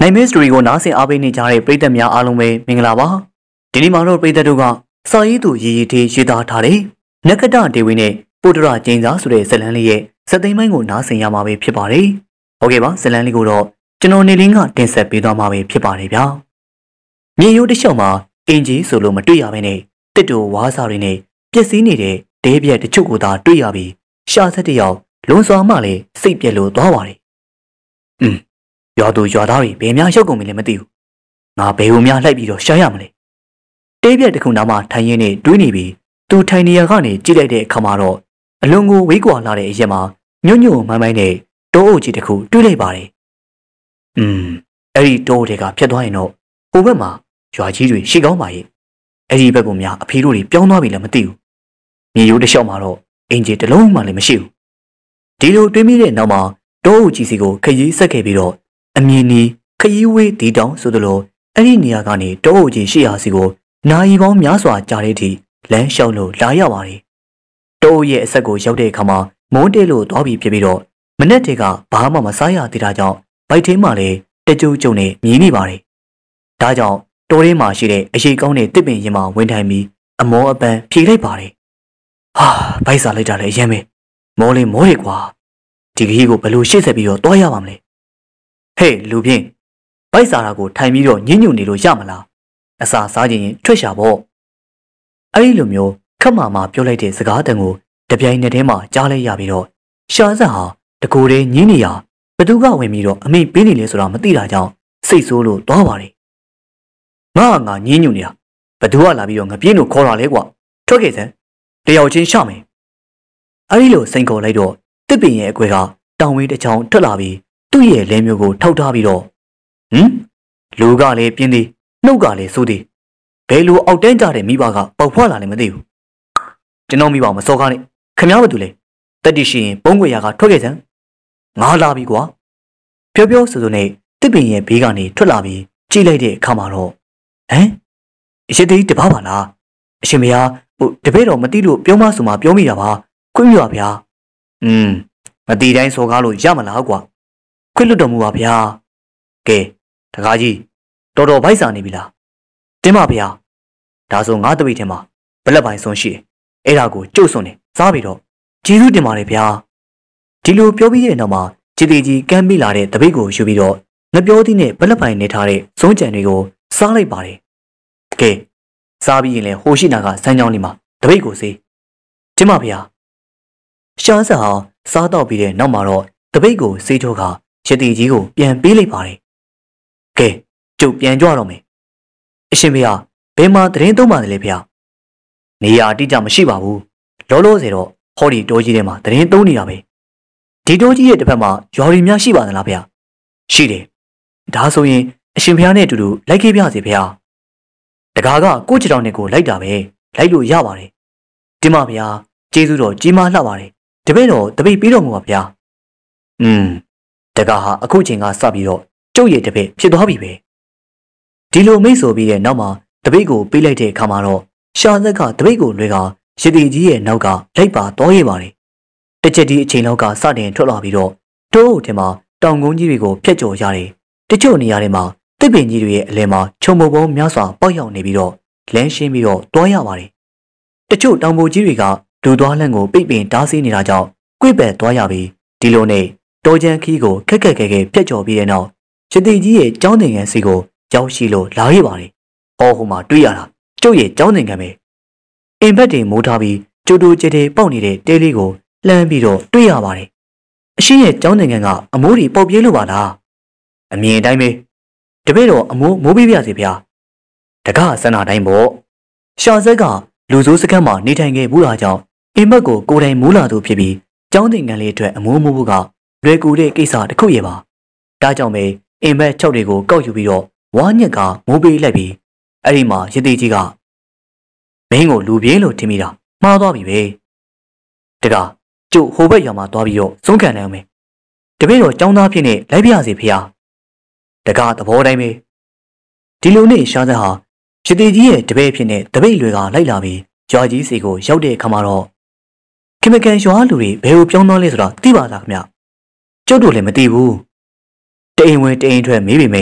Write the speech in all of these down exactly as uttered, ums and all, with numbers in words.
Nightmare Story ကိုနားဆင်အားပေးနေကြတဲ့ပရိသတ်များအားလုံးပဲမင်္ဂလာပါဒီနေ့မှာတော့ပရိသတ်တို့ကစာရေးသူရည်ရည်သေးရေးသားထားတဲ့နက္ခတ္တဒေဝီနဲ့ပုတ္တရကျင်းစာဆိုတဲ့ဇာတ်လမ်းလေးရဲ့ဇာတ်သိမ်းပိုင်းကိုနားဆင်ရမှာပဲဖြစ်ပါတယ်ဟုတ်ကဲ့ပါဇာတ်လမ်းလေးကိုတော့ကျွန်တော်နေလင်းကတင်ဆက်ပေးသွားမှာပဲဖြစ်ပါတယ်ဗျာမြေရိုးတစ်လျှောက်မှာအင်ဂျီဆိုလို့မတွေ့ရဘဲနဲ့တစ်တူဝါးစာတွေနဲ့ပျက်စီးနေတဲ့ဒဲပြက်တချို့ကိုသာတွေ့ရပြီးရှာဆက်တယောက်လွန်စွာမှလည်းစိတ်ပြက်လို့သွားပါတယ်อืมရွာသူရွာသားတွေဘယ်များရောက်ကုန်ပြီလဲမသိဘူးငါဘယ်လိုများလိုက်ပြီးတော့ရှာရမလဲတေးပြက်တစ်ခုနားမှာထိုင်ရင်းနဲ့တွေးနေပြီးသူထိုင်နေရကနေကြည့်လိုက်တဲ့အခါမှာတော့အလွန်ကိုဝေးကွာလာတဲ့အရက်မှာညွန့်ညွန့်မိုင်းမိုင်းနဲ့တောအုပ်ကြီးတစ်ခုတွေ့လိုက်ပါတယ်อืมအဲ့ဒီတောတွေကဖြတ်သွားရင်တော့ဟိုဘက်မှာရွာကြီးတွေရှိကောင်းပါရဲ့အဲ့ဒီဘက်ကများအဖေတို့တွေပြောင်းသွားပြီလည်းမသိဘူးမြေရိုးတစ်လျှောက်မှာတော့အင်ဂျီတစ်လုံးမှလည်းမရှိဘူးဒီလိုတွေးမိတဲ့နောက်မှာတောအုပ်ကြီးစီကိုခရီးဆက်ခဲ့ပြီးတော့အမြင်နီးခရီးဝေးတီတောင်ဆိုသလိုအဲ့ဒီနေရာကနေတောအုပ်ကြီးရှိရာစီကိုနိုင်ပေါင်းများစွာကြာတဲ့အထိလမ်းလျှောက်လို့လာရပါတယ်တောအုပ်ရဲ့အဆက်ကိုရောက်တဲ့အခါမှာမုန်းတဲလို့သွားပြီးဖြစ်ပြီးတော့မနေ့တည်းကဘာမှမစားရသေးတာကြောင့်ဗိုက်ထင်းမှလည်းတကြုံကြုံနဲ့မြည်နေပါတယ်ဒါကြောင့်တောထဲမှာရှိတဲ့အရေးကောင်းတဲ့တစ်ပင်ရင်မှာဝင်ထိုင်ပြီးအမောအပန်းဖြေလိုက်ပါတယ်ဟာဗိုက်စားလိုက်တာလည်းအရင်ပဲမောလေးမောရကွာဒီခရီးကိုဘယ်လိုရှေ့ဆက်ပြီးတော့တွားရပါမလဲဟေးလူပြင်းဗိုက်စားတာကိုထိုင်ပြီးတော့ညှဉ်းညွတ်နေလို့ရမလားအစာစားခြင်းရင်ထွက်ရှာပေါ့အဲ့ဒီလိုမျိုးခက်မာမာပြောလိုက်တဲ့စကားတန်ကိုတပြိုင်နက်တည်းမှာကြားလိုက်ရပြီးတော့ရှာဆက်ဟာတကိုယ်တည်းညင်းနေရဘသူကဝင်ပြီးတော့အမိပေးနေလဲဆိုတာမသိတာကြောင့်စိတ်ဆိုးလို့သွားပါတယ်ငါငါညင်းညွတ်နေတာဘသူကလာပြီးတော့ငပြင်းလို့ခေါ်တာလဲကွာထွက်ခဲ့စမ်းတယောက်ချင်းရှမယ်အဲ့ဒီလိုစိန်ခေါ်လိုက်တော့တစ်ပင်ရဲ့အကွဲကတောင်ဝေးတစ်ချောင်းထွက်လာပြီးသူ့ရဲ့လဲမျိုးကိုထောက်ထားပြီးတော့ဟမ်လူကလည်းပြင်းသည်နှုတ်ကလည်းဆိုးသည်ဘယ်လိုအောက်တန်းကြတဲ့မိဘကပေါက်ဖွာလာလည်းမသိဘူးကျွန်တော်မိဘမစောကားနဲ့ခမ ्या ဘာတူလဲတက်တီရှိရင်ပုံးကွေရကထွက်ခဲ့စမ်းငါလာပြီကွာပြောပြောဆိုဆိုနဲ့တစ်ပင်ရဲ့ဘေးကနေထွက်လာပြီးကြည့်လိုက်တဲ့အခါမှာတော့ဟမ်အရှိသေးတပားပါလားအရှင်မယားဟိုတပည့်တော်မသိလို့ပြောမဆိုမှပြောမိတာပါခွင့်ပြုပါဗျာอืมမတိတိုင်းစောကားလို့ရမလားကွာခွင့်လွတ်တော်မူပါဗျာကဲတကားကြီးတော်တော်ဗိုက်စာနေပြီလားတင်းပါဗျာဒါဆိုငါတပိတ်ထဲမှာဘလက်ပိုင်းဆုံးရှိတယ်အဲ့ဒါကိုကျုပ်စွန်နေစားပြီးတော့ကျေးဇူးတင်ပါတယ်ဗျာဒီလိုပြောပြီးတဲ့နောက်မှာကြည်တီကြီးကမ်းမိလာတဲ့တပိတ်ကိုယူပြီးတော့ငပြောသီးနဲ့ဘလက်ပိုင်းနေထားတဲ့စုံးကြံတွေကိုစားလိုက်ပါတယ်ကဲစားပြီးရင်လည်းဟိုရှိနာကစမ်းကြောင်းလေးမှာတပိတ်ကိုစေးတင်းပါဗျာရှားစဟာစားတော့ပြီးတဲ့နောက်မှာတော့တပိတ်ကိုစေးထိုးခါရတီကြီးကိုပြန်ပေးလိုက်ပါတယ်ကဲကျုပ်ပြန်ကြွတော့မယ်အရှင်ဖေဟာဘယ်မှာတရင်သုံးပါလဲဖေဟာနေရာအတိအကျမရှိပါဘူးလောလောဆယ်တော့ဟောဒီတိုးကြီးထဲမှာတရင်သုံးနေတာပဲဒီတိုးကြီးရဲ့တစ်ဖက်မှာရွာရီများရှိပါသလားဖေဟာရှိတယ်ဒါဆိုရင်အရှင်ဖေဟာနဲ့အတူတူလိုက်ခဲ့ပြစေဖေဟာတကားကကိုချစ်တော်နဲ့ကိုလိုက်တာပဲလိုက်လို့ရပါတယ်ဒီမှာဖေဟာကျေးဇူးတော်ကြီးမားလှပါတယ်တပည့်တော်တပိတ်ပြီးတော်မူပါဗျာอืมတကားဟာအခုချိန်ကစပြီးတော့ကျုပ်ရဲ့တပည့်ဖြစ်သွားပြီပဲဒီလိုမိတ်ဆိုပြီးတဲ့နောက်မှာတပိတ်ကိုပေးလိုက်တဲ့အခါမှာတော့ရှာသက်ကတပိတ်ကိုလွှဲကရတီကြီးရဲ့နောက်ကလိုက်ပါသွားရပါတယ်တစ်ချက်ဒီအချိန်လောက်ကစတင်ထွက်လာပြီးတော့တိုးအုပ်ထဲမှာတောင်ကုန်းကြီးတွေကိုဖျက်ကျော်ရတယ်တချို့နေရာတွေမှာတစ်ပင်ကြီးတွေရဲ့အလဲမှာခြုံမုံပုံများစွာပေါက်ရောက်နေပြီးတော့လမ်းရှင်းပြီးတော့တွားရပါတယ်တချို့တောင်ပေါ်ကြီးတွေကလူသွားလန့်ကိုပိတ်ပင်တားဆီးနေတာကြောင့်ကွေ့ပယ်သွားရပြီးဒီလိုနဲ့တောချမ်းခီးကိုခက်ခက်ခဲခဲဖျက်ကျော်ပြီးတဲ့နောက်ရတီကြီးရဲ့ကျောင်းသင်ခန်းစီကိုရောက်ရှိလို့လာရပါတယ်ဟောဟိုမှာတွေ့ရတာကျုပ်ရဲ့ကျောင်းသင်ခန်းပဲအိမ်ဘက်တွေမိုးထားပြီးကျိုးတိုးကျဲတဲပေါက်နေတဲ့တဲလေးကိုလှမ်းပြီးတော့တွေ့ရပါတယ်အရှိရဲ့ကျောင်းသင်ခန်းကအမိုးတွေပေါက်ပြေးလို့ပါလားအမြင်တိုင်းပဲတပည့်တော်အမိုးမိုးပေးပြစေဗျာတကားဆန္ဒတိုင်းပေါ့ရှာဆက်ကလူစိုးစခန်းမှာနေထိုင်ခဲ့မှုတာကြောင့်အိမ်ဘက်ကိုကိုယ်တိုင်မိုးလာသူဖြစ်ပြီးကျောင်းသင်ခန်းလေးအတွက်အမိုးမိုးဖို့ကလွယ်ကူတဲ့ကိစ္စတစ်ခုရဲ့ပါဒါကြောင့်ပဲအိမ်ဘက်၆တွေကိုကောက်ယူပြီးတော့ဝါညက်ကမိုးပေးလိုက်ပြီးအဲ့ဒီမှာရတီကြီးကမင်းကိုလူပြေးလို့ထင်မိတာမှားသွားပြီပဲတကားကျုပ်ဟိုဘက်ရွာမှာသွားပြီးတော့စုံးခံနိုင်အောင်မယ်တပည့်တော်ចောင်းသားဖြစ်နေလိုက်ပြရစီဖေဟာတကားသဘောတိုင်းပဲဒီလိုနဲ့ရှားသက်ဟာရတီကြီးရဲ့တပည့်ဖြစ်နေတပိတ်တွေကလိုက်လာပြီးရွာကြီးစီကိုရောက်တဲ့အခါမှာတော့ခင်မကန်ရွာလူတွေဘယ်ကိုပြောင်းသွားလဲဆိုတာသိပါလားခင်ဗျကျုပ်တို့လည်းမသိဘူးတအိမ်ဝင်တအိမ်ထွက်မေးပေမဲ့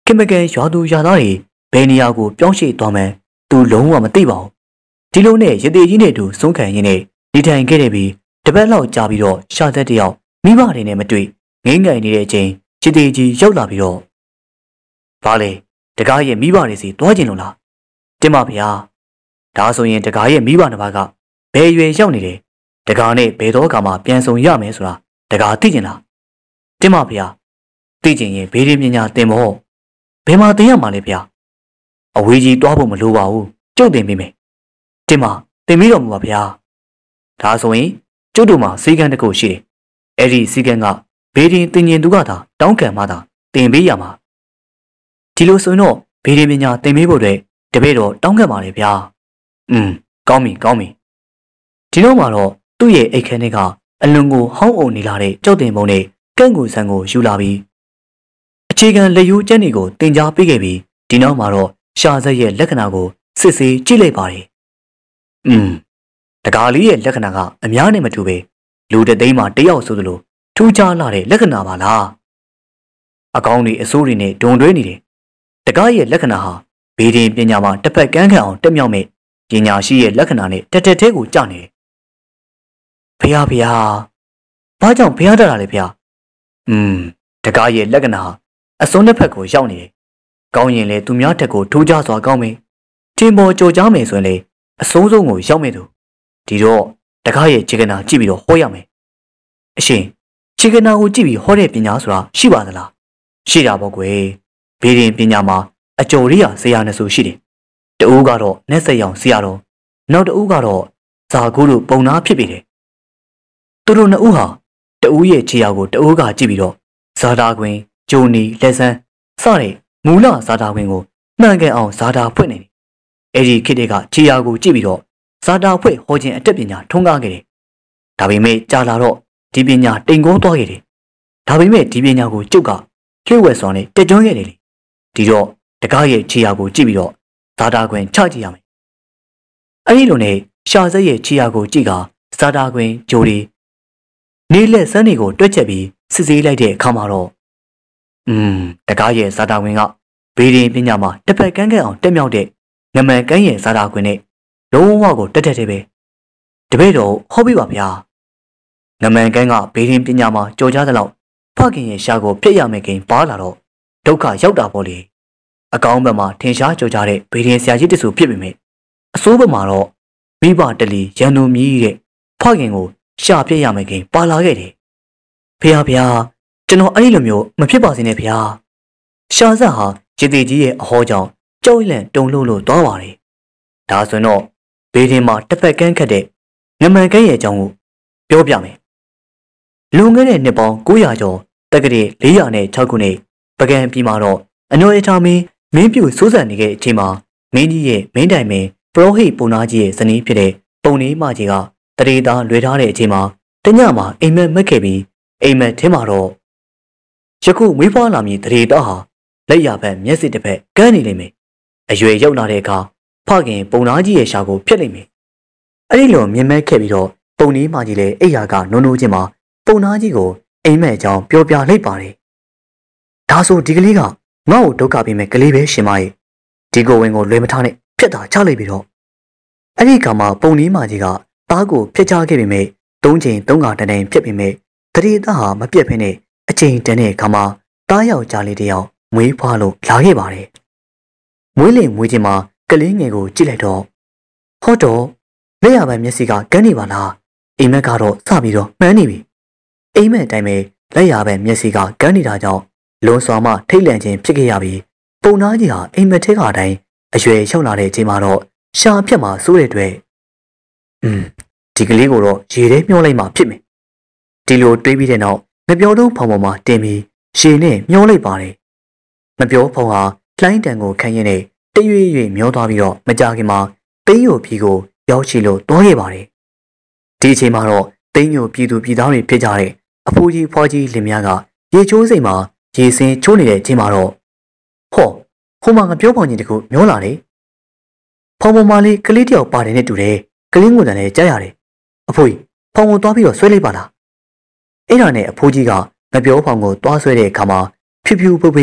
ခင်မကန်ရွာသူရွာသားတွေဘယ်နေရာကိုပြောင်းရွှေ့သွားမှန်းသူလုံးဝမသိပါဘူးဒီလိုနဲ့ရသေးကြီးနဲ့တူဆုံးခံရင်းနဲ့နေထိုင်ခဲ့တဲ့ပြီးတပတ်လောက်ကြာပြီးတော့ရှာသက်တယောက်မိဘတွေနဲ့မတွေ့ငိမ့်ငိုင်နေတဲ့အချိန်ရသေးကြီးရောက်လာပြီးတော့ဘာလဲတကားရဲ့မိဘတွေစီတွားကျင်လို့လားတင်ပါဗျာဒါဆိုရင်တကားရဲ့မိဘနှစ်ပါးကဘယ်ရွယ်ရောက်နေတယ်တကားနဲ့ဘယ်တော့ကမှပြန်ဆုံရမယ်ဆိုတာတကားသိကျင်လားတင်ပါဗျာသိကျင်ရင်ဘေးရင်းပညာတင်ဖို့ဘယ်မှာတင်ရမှာလဲဗျာအဝေးကြီးတွားဖို့မလိုပါဘူးကျုပ်တင်ပေးမယ်တင်ပါတင်ပြီးတော်မူပါဗျာဒါဆိုရင်ကျုပ်တို့မှာစီကံတစ်ခုရှိတယ်အဲ့ဒီစီကံကဘေးရင်တင်ရင်သူကသာတောင်းခံမှသာတင်ပေးရမှာဒီလိုဆိုရင်တော့ဘေးရင်ပညာတင်ပေးဖို့အတွက်တပည့်တော်တောင်းခံပါလေဗျာอืมကောင်းပြီကောင်းပြီဒီတော့မှတော့သူ့ရဲ့အိတ်ခမ်းထဲကအလွန်ကိုဟောင်းအုံနေလာတဲ့ကြောက်တင်ပုံနဲ့ကန့်ကူဆန်ကိုယူလာပြီးအခြေခံလက်ယူကျက်တွေကိုတင် जा ပေးခဲ့ပြီးဒီနောက်မှာတော့ရှာဆက်ရဲ့လက္ခဏာကိုစစ်ဆေးကြည့်လိုက်ပါတယ်อืมတကားလေးရဲ့လက္ခဏာကအများနဲ့မတူပဲလူတသိန်းမှာတယောက်ဆိုသလိုထူးခြားလာတဲ့လက္ခဏာပါလားအကောင်းတွေအဆိုးတွေနဲ့ဒုံတွဲနေတယ်တကားရဲ့လက္ခဏာဟာဘေးရင်ပညာမှာတစ်ဖက်ကန်းခံအောင်တက်မြောက်မဲ့ပညာရှိရဲ့လက္ခဏာနဲ့တက်တက်သေးကိုကြနေတယ်ဖះဖះဘာကြောင့်ဖះတတ်တာလဲဖះอืมတကားရဲ့လက္ခဏာအစွန်းတစ်ဖက်ကိုရောက်နေတယ်ကောင်းရင်လေသူများတက်ကိုထူးခြားစွာကောင်းမယ်ထင်ပေါ်ကြော်ကြားမယ်ဆိုရင်လေအစိုးဆုံးကိုရောက်မယ်သူဒီတော့တကားရဲ့ခြေကနာကြည့်ပြီးတော့ဟောရမယ်အရှင်ခြေကနာကိုကြည့်ပြီးဟောတဲ့ပညာဆိုတာရှိပါသလားရှိတာပေါ့ကွယ်ဘေးရင်ပညာမှာအကျော်ရိယာဆရာနှစ်ဆိုရှိတယ်တဦးကတော့နက်ဆက်ရောင်ဆရာတော်နောက်တဦးကတော့ဇာကူတို့ပုံနာဖြစ်ပေတယ်သူတို့နှစ်ဦးဟာတဦးရဲ့ခြေရာကိုတဦးကကြည့်ပြီးတော့ဇာတာခွင်ဂျိုနီလက်ဆန်းစတဲ့မူလဇာတာခွင်ကိုမှန်ကန်အောင်ဇာတာဖွင့်နေတယ်အဲ့ဒီခေတ်တွေကခြေရာကိုကြည့်ပြီးတော့ဇာတာဖွင့်ဟောခြင်းအတတ်ပညာထွန်းကားခဲ့တယ်ဒါပေမဲ့ကြာလာတော့ဒီပညာတိမ်ကောသွားခဲ့တယ်ဒါပေမဲ့ဒီပညာကိုကျုပ်ကလျှို့ဝှက်စွာနဲ့တက်ကျွန်းခဲ့တယ်လေဒီတော့တကားရဲ့ခြေရာကိုကြည့်ပြီးတော့ဇာတာခွင်ချကြည့်ရမယ်အဲ့ဒီလိုနဲ့ရှာဆက်ရဲ့ခြေရာကိုကြည့်ကဇာတာခွင်ဂျိုဒီနေလက်စန်းတွေကိုတွက်ချက်ပြီးစစ်ဆေးလိုက်တဲ့အခါမှာတော့อืมတကားရဲ့ဇာတာခွင်ကဘေးရင်ပညာမှာတစ်ဖက်ကန်းကန်းအောင်တက်မြောက်တဲ့ငမန်ကန်းရဲ့ဇာတာခွင်နဲ့လုံးဝကိုတက်တက်သေးပဲတပည့်တော်ဟောပြပါဗျာငမန်ကန်းကဘေးရင်ပညာမှာကြော်ကြားသလောက်ဖခင်ရဲ့ရှာကိုပြည့်ရမယ်ခင်ပါလာတော့ဒုက္ခရောက်တာပေါ့လေအကောင်းဘက်မှာထင်ရှားကြော်ကြားတဲ့ဘေးရင်ဆရာကြီးတဆူဖြစ်ပေမဲ့အဆိုးဘက်မှာတော့မိဘတလီရန်သူမြည်တဲ့ဖခင်ကိုရှာပြည့်ရမယ်ခင်ပါလာခဲ့တယ်ဖေဟာဖေဟာကျွန်တော်အဲ့ဒီလိုမျိုးမဖြစ်ပါစေနဲ့ဖေဟာရှာဆက်ဟာရေသေးကြီးရဲ့အဟောကြောင့်ကြောက်လန့်တုန်လှုပ်လို့သွားပါတယ်ဒါဆိုတော့ဘေးရင်မှာတစ်ဖက်ကန်းခတ်တဲ့ငမန်ကန်းရဲ့အကြောင်းကိုပြောပြမယ်လွန်ခဲ့တဲ့နှစ်ပေါင်း၉ရာကျော်တက္ကရာ၄၀၆ခုနှစ်ပကံပြည်မှာတော့အနော်ရထားမင်းမင်းပြူစိုးစံနေတဲ့အချိန်မှာမင်းကြီးရဲ့မင်းတိုင်မင်းပရောဟိတ်ပုံနာကြီးရဲ့ဇနီးဖြစ်တဲ့ပုံနေမကြီးကတရေသားလွယ်ထားတဲ့အချိန်မှာတညမှာအိမ်မက်မက်ခဲ့ပြီးအိမ်မက်ထဲမှာတော့ယခုမွေးဖွားလာမည်တရေသားဟာလက်ရဘက်မျက်စိတစ်ဖက်ကန်းနေလိမ့်မယ်အရွယ်ရောက်လာတဲ့အခါဖခင်ပုံနာကြီးရဲ့ရှာကိုဖျက်လိမ့်မယ်အဲ့ဒီလိုမြင်မဲ့ခဲ့ပြီးတော့ပုံနေမကြီးလည်းအိယာကနုံနုံချင်းမှာပုံနာကြီးကိုအိမ်မက်အကြောင်းပြောပြလိုက်ပါတယ်ဒါဆိုဒီကလေးကငါ့ကိုဒုက္ခပေးမဲ့ကလေးပဲရှင်မရဲ့ဒီကိုဝင်ကိုလွယ်မထားနဲ့ဖျက်တာချလိုက်ပြီးတော့အဲ့ဒီကမှပုံနေမကြီးကသားကိုဖျက်ချခဲ့ပေမဲ့သုံးချိန်သုံးခါတန်တိုင်ဖျက်ပေမဲ့တရေသားဟာမပြတ်ဖ ೇನೆ အချိန်တန်တဲ့အခါမှာသားယောက်ျားလေးတယောက်မွေးဖွားလို့လာခဲ့ပါတယ်မွေးလင်မွေးချင်းမှာကလေးငယ်ကိုကြည့်လိုက်တော့ဟောတော့လက်ရပိုင်းမျက်စိကကန်းနေပါလားအိမ်မက်ကတော့စပြီးတော့မှန်းနေပြီအိမ်မက်အတိုင်းပဲလက်ရပိုင်းမျက်စိကကန်းနေတာကြောင့်လွန်စွာမှထိတ်လန့်ခြင်းဖြစ်ခဲ့ရပြီးပုံနာကြီးဟာအိမ်မက်ထဲကအတိုင်းအရွယ်ရောက်လာတဲ့အချိန်မှာတော့ရှာဖြတ်မှာစိုးတဲ့အတွက်อืมဒီကလေးကိုတော့ရေထဲမျောလိုက်မှဖြစ်မယ်ဒီလိုတွေးပြီးတဲ့နောက်မပြောတော့ဖောင်ပေါ်မှာတင်ပြီးရေနဲ့မျောလိုက်ပါတယ်မပြောဖောင်ဟာလှိုင်းတန်ကိုခံရင်းနဲ့တရွေ့ရွေ့မျောသွားပြီးတော့မကြခင်မှာသိန်းညိုပြည်ကိုရောက်ရှိလို့တွားခဲ့ပါတယ်ဒီအချိန်မှာတော့သိန်းညိုပြည်သူပြည်သားတွေဖြစ်ကြတဲ့အဖိုးကြီးဖွားကြီးလင်မယားကရေချိုးစိမ်မှာရေစင်းချိုးနေတဲ့အချိန်မှာတော့ဟောဟိုမှာငပြောဖောင်ကြီးတခုမျောလာတယ်ဖောင်ပေါ်မှာလေးကလေးတယောက်ပါတယ်နဲ့တူတယ်ကလေးငွေတန်လည်းကြားရတယ်အဖိုးကြီးဖောင်ကိုတွားပြီးတော့ဆွဲလိုက်ပါလားအဲ့ဒါနဲ့အဖိုးကြီးကငပြောဖောင်ကိုတွားဆွဲတဲ့အခါမှာဖြူဖြူပွေးပွေးဝ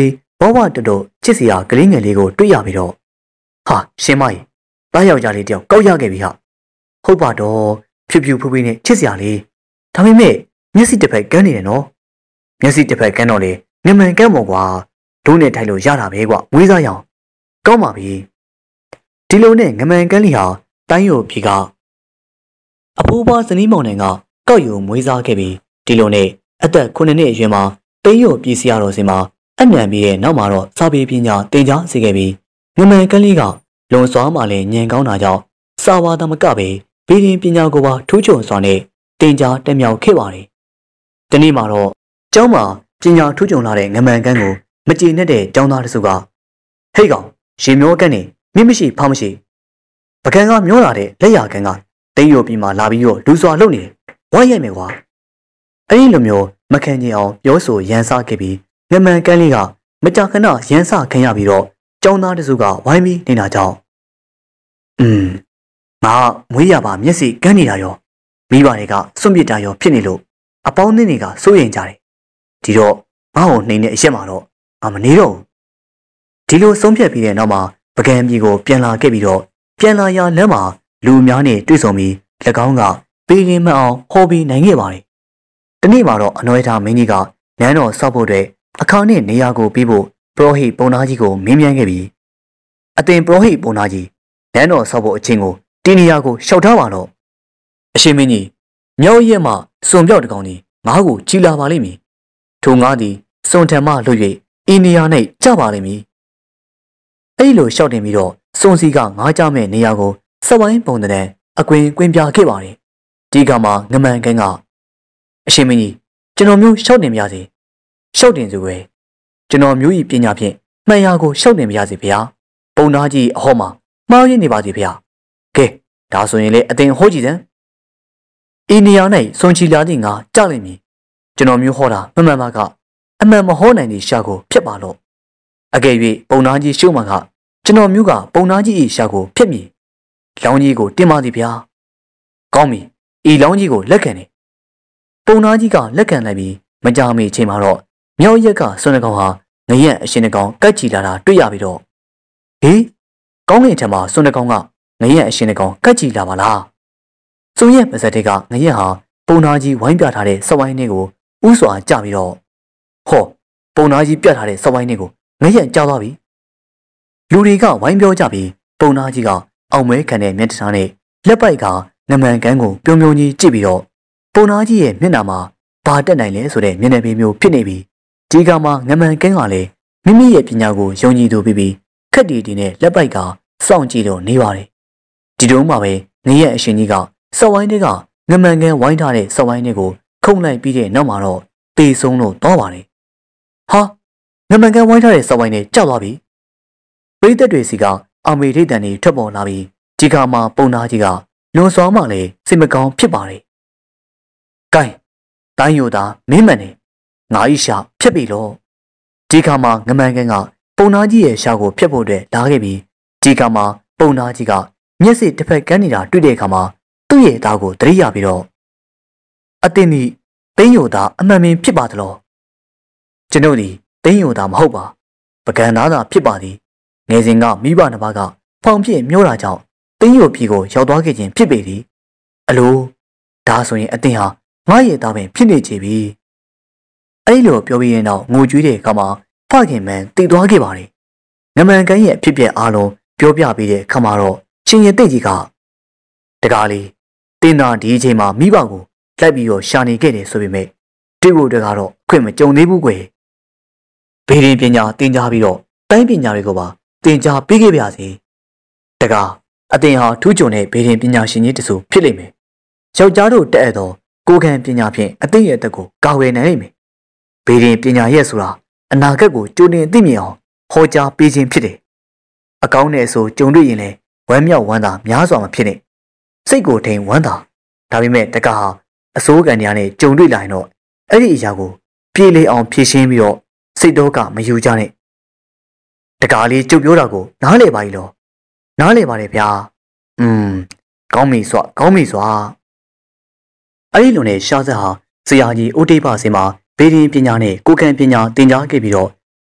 ဘဝတော်တော်ချစ်စရာကလေးငယ်လေးကိုတွေ့ရပြီးတော့ဟာရှင်မကြီးတားယောက်ျားလေးတယောက်ကောက်ရခဲ့ပြီဟာဟုတ်ပါတော့ဖြူဖြူဖူးဖူးနဲ့ချစ်စရာလေးဒါပေမဲ့မျက်စိတစ်ဖက်ကန်းနေတယ်နော်မျက်စိတစ်ဖက်ကန်းတော့လေငမန်ကန်းပေါ့ကွာဒုနဲ့ထိုင်လို့ရတာပဲကွာမွေးစားရအောင်ကောင်းပါပြီဒီလိုနဲ့ငမန်ကန်းလေးဟာတိုင်းရိုဖြီကအဖိုးဘွားဇနီးမောင်နှံကကောက်ယူမွေးစားခဲ့ပြီးဒီလိုနဲ့အသက်ခုနှစ်နှစ်အရွယ်မှာတင်းရိုပြည်စီရတော်စင်မှာအမြန်ပြီးတဲ့နောက်မှာတော့စာပေပညာသင်ကြားစေခဲ့ပြီးငမန်ကလေးကလွန်စွာမှလည်းညံကောင်းတာကြောင့်စာဝါသမကပဲဘီရင်ပညာကိုပါထူးချွန်စွာနဲ့သင်ကြားတက်မြောက်ခဲ့ပါတယ်။ဒီနေ့မှာတော့ကျောင်းမှာပညာထူးချွန်လာတဲ့ငမန်ကန်းကိုမကြည်နဲ့တဲ့ကျောင်းသားတစုကဟေ့ကောင်ရေမျောကန်းနေမြင့်မရှိဖောင်းမရှိပကံကမျောလာတဲ့လက်ရကန်းကတင်းရိုပြည်မှာလာပြီးတော့လူစွာလုပ်နေတယ်ဝိုင်းရိုက်မယ်ကွာအဲ့ဒီလိုမျိုးမခံချင်အောင်ပြောဆိုရန်စခဲ့ပြီးငမန်ကန်းလေးကမကြာခဏရန်စခံရပြီးတော့ကျောင်းသားတစုကဝိုင်းပြီးနေတာကြောင့်อืมငါမွေးရပါမျက်စိကန်းနေတာရောမိဘတွေကစွန့်ပစ်တာရောဖြစ်နေလို့အပေါင်းအသင်းတွေကစိုးရိမ်ကြတယ်ဒီတော့ငါ့ကိုနှိမ်နေအရက်မှာတော့ငါမနေတော့ဘူးဒီလိုဆုံးဖြတ်ပြီးတဲ့နောက်မှာပကံပြည်ကိုပြန်လာခဲ့ပြီးတော့ပြန်လာရလမ်းမှာလူအများနဲ့တွေ့ဆုံပြီး၎င်းကပေးရင်းမအောင်ဟောပြီးနိုင်ခဲ့ပါတယ်ဒီနေ့မှာတော့အနွယ်ထားမင်းကြီးကနန်းတော်ဆောက်ဖို့အတွက်အခါနဲ့နေရာကိုပြီးဖို့ပရောဟိတ်ပုံနာကြီးကိုမင်းမြန်းခဲ့ပြီးအသင်ပရောဟိတ်ပုံနာကြီးနန်းတော်ဆောက်ဖို့အချင်းကိုဒီနေရာကိုရှောက်ထားပါတော့အရှင်မင်းကြီးမြောက်ရက်မှစွန်ပြောက်တကောင်ကြီးငါ့ကိုကြီးလာပါလိမ့်မည်ထိုငါသည်စွန်ထံမှလွတ်၍ဤနေရာ၌ကြပါလိမ့်မည်အဲ့လိုရှောက်တင်ပြီးတော့စွန်စီကငါးကြမဲ့နေရာကိုစက်ဝိုင်းပုံတဲ့အကွင်ကွင်ပြခဲ့ပါတယ်ဒီကမှာငမန်ကန်းကအရှင်မင်းကြီးကျွန်တော်မျိုးရှောက်တင်ပြစေရှောက်တင်စုပဲကျွန်တော်မျိုးဤပညာဖြင့်မှန်ရာကိုရှောက်တင်ပြစေဗျာပုံသားကြီးအဟောမှာမှားရင်းနေပါစေဗျာကဲဒါဆိုရင်လေအတင်ဟောကြည့်စမ်းဤနေရာ၌စွန်ချီလာသည့်ငါကြလိမ့်မည်ကျွန်တော်မျိုးဟောတာမမှန်ပါကအမှန်မဟောနိုင်သည့်ရှာကိုဖြစ်ပါလို့အကယ်၍ပုံသားကြီးရှုံးမှကကျွန်တော်မျိုးကပုံသားကြီး၏ရှာကိုဖြစ်မည်လောင်းကြီးကိုတင်ပါသည်ဗျာကောင်းပြီဤလောင်းကြီးကိုလက်ခံနေပုံသားကြီးကလက်ခံလိုက်ပြီးမကြာမီချိန်မှာတော့မြောက်ရက်ကစွန်တကောင်ဟာငရက်အရှင်တကောင်ကတ်ချီလာတာတွေ့ရပြီးတော့ဟေးကောင်းကင်ထံမှာစွန်တကောင်ကငရက်အရှင်တကောင်ကတ်ချီလာပါလားစွန်ရက်ပါဇက်တွေကငရက်ဟာပုံသားကြီးဝိုင်းပြထားတဲ့စက်ဝိုင်းလေးကိုဥစွာကြပြီးတော့ဟောပုံသားကြီးပြတ်ထားတဲ့စက်ဝိုင်းလေးကိုငရက်ကြားသွားပြီလူတွေကဝိုင်းပြောကြပြီးပုံသားကြီးကအောင်မဲခံတဲ့မျက်နှာနဲ့လက်ပိုက်ကငမန်ကန်းကိုပြုံပြုံကြီးကြည့်ပြီးတော့ပုံသားကြီးရဲ့မျက်နှာမှာဘာတက်နိုင်လဲဆိုတဲ့မျက်နှာပေးမျိုးဖြစ်နေပြီဒီကမှာငမန်ကန်းကလည်းမိမိရဲ့ပညာကိုယုံကြည်သူပြီးပြီးခက်တီတီနဲ့လက်ပိုက်ကစောင့်ကြည့်တော့နေပါတယ်ဒီတုန်းမှာပဲငရက်အရှင်ကြီးကစက်ဝိုင်းတွေကငမန်ကန်းဝိုင်းထားတဲ့စက်ဝိုင်းတွေကိုခုံလိုက်ပြီးတဲ့နောက်မှာတော့ပေဆုံးလို့တော့ပါတယ်ဟာငမန်ကန်းဝိုင်းထားတဲ့စက်ဝိုင်းတွေကြောက်သွားပြီပရိသတ်တွေစီကအမေရိတန်တွေထွက်ပေါ်လာပြီးဒီကမှာပုံသားကြီးကလွန်စွာမှလည်းစိတ်မကောင်းဖြစ်ပါတယ်ကဲတိုင်းရိုသားမင်းမှန်နေငါဤရှာဖြစ်ပြီလို့ဒီကမှာငမန်ကန်းကပုံသားကြီးရဲ့ရှာကိုဖျက်ဖို့အတွက်လာခဲ့ပြီးဒီကမှာပုံသားကြီးကမျက်စိတစ်ဖက်ကန်းနေတာတွေ့တဲ့အခါမှာသူ့ရဲ့သားကိုတရိယာပြီးတော့အတင်းဒီတင်းရိုသားအမှန်ပင်ဖြစ်ပါသလားကျွန်ုပ်ဒီတင်းရိုသားမဟုတ်ပါပကံသားသာဖြစ်ပါသည်ငယ်စဉ်ကမိဘနှစ်ပါးကဖောင်ပြည့်မျောတာကြောင့်တင်းရိုပြည်ကိုရောက်သွားခဲ့ခြင်းဖြစ်ပေသည်အလိုဒါဆိုရင်အတင်းဟာငါရဲ့သားပင်ဖြစ်နေချေပြီအဲ့လိုပြောပြီးရင်တော့ငိုကြွေးတဲ့အခါမှာဖခင်မန်တည်သွားခဲ့ပါတယ်ငမန်ကန်းရဲ့အဖြစ်ပြက်အားလုံးပြောပြပြီးတဲ့အခါမှာတော့ရှင်ရဲ့တိတ်ကြီးကတကားလေးတင်းသားဒီအချိန်မှာမိဘကိုလိုက်ပြီးတော့ရှာနေခဲ့တယ်ဆိုပေမဲ့တွေ့ဖို့တကားတော့အခွင့်မကြုံသေးဘူးကွယ်ဘေးရင်ပညာတင်ကြားပြီးတော့တိုင်းပညာတွေကိုပါတင်ကြားပေးခဲ့ပါစေတကားအတင်ဟာထူးချွန်တဲ့ဘေးရင်ပညာရှင်ကြီးတစုဖြစ်လိမ့်မယ်ယောက်ျားတို့တက်အပ်သောကိုယ်ခံပညာဖြင့်အသိရဲ့တက်ကိုကာဝယ်နိုင်လိမ့်မယ်ဘေးရင်ပညာရဲ့ဆိုတာအနာဂတ်ကိုကြိုတင်သိမြင်အောင်ဟောကြားပေးခြင်းဖြစ်တယ်အကောင်းနဲ့အဆိုကြုံတွေ့ရင်လည်းဝမ်းမြောက်ဝမ်းသာများစွာမဖြစ်နဲ့စိတ်ကိုထိန်ဝမ်းသာဒါပေမဲ့တကားဟာအစိုးကံများနဲ့ကြုံတွေ့လာရင်တော့အဲ့ဒီအရာကိုပြေလည်အောင်ဖြည့်ရှင်းပြီးတော့စိတ်တော့ကမယူကြနဲ့တကားလေးကြုတ်ပြောတာကိုနားလေပါ ਈ လောနားလေပါတယ်ဗျာอืมကောင်းပြီစွာကောင်းပြီစွာအဲ့ဒီလိုနဲ့ရှားဆက်ဟာဆရာကြီးဦးတိပစင်မှာဘေးရင်ပညာနဲ့ကိုယ်ခံပညာသင်ကြားခဲ့ပြီးတော့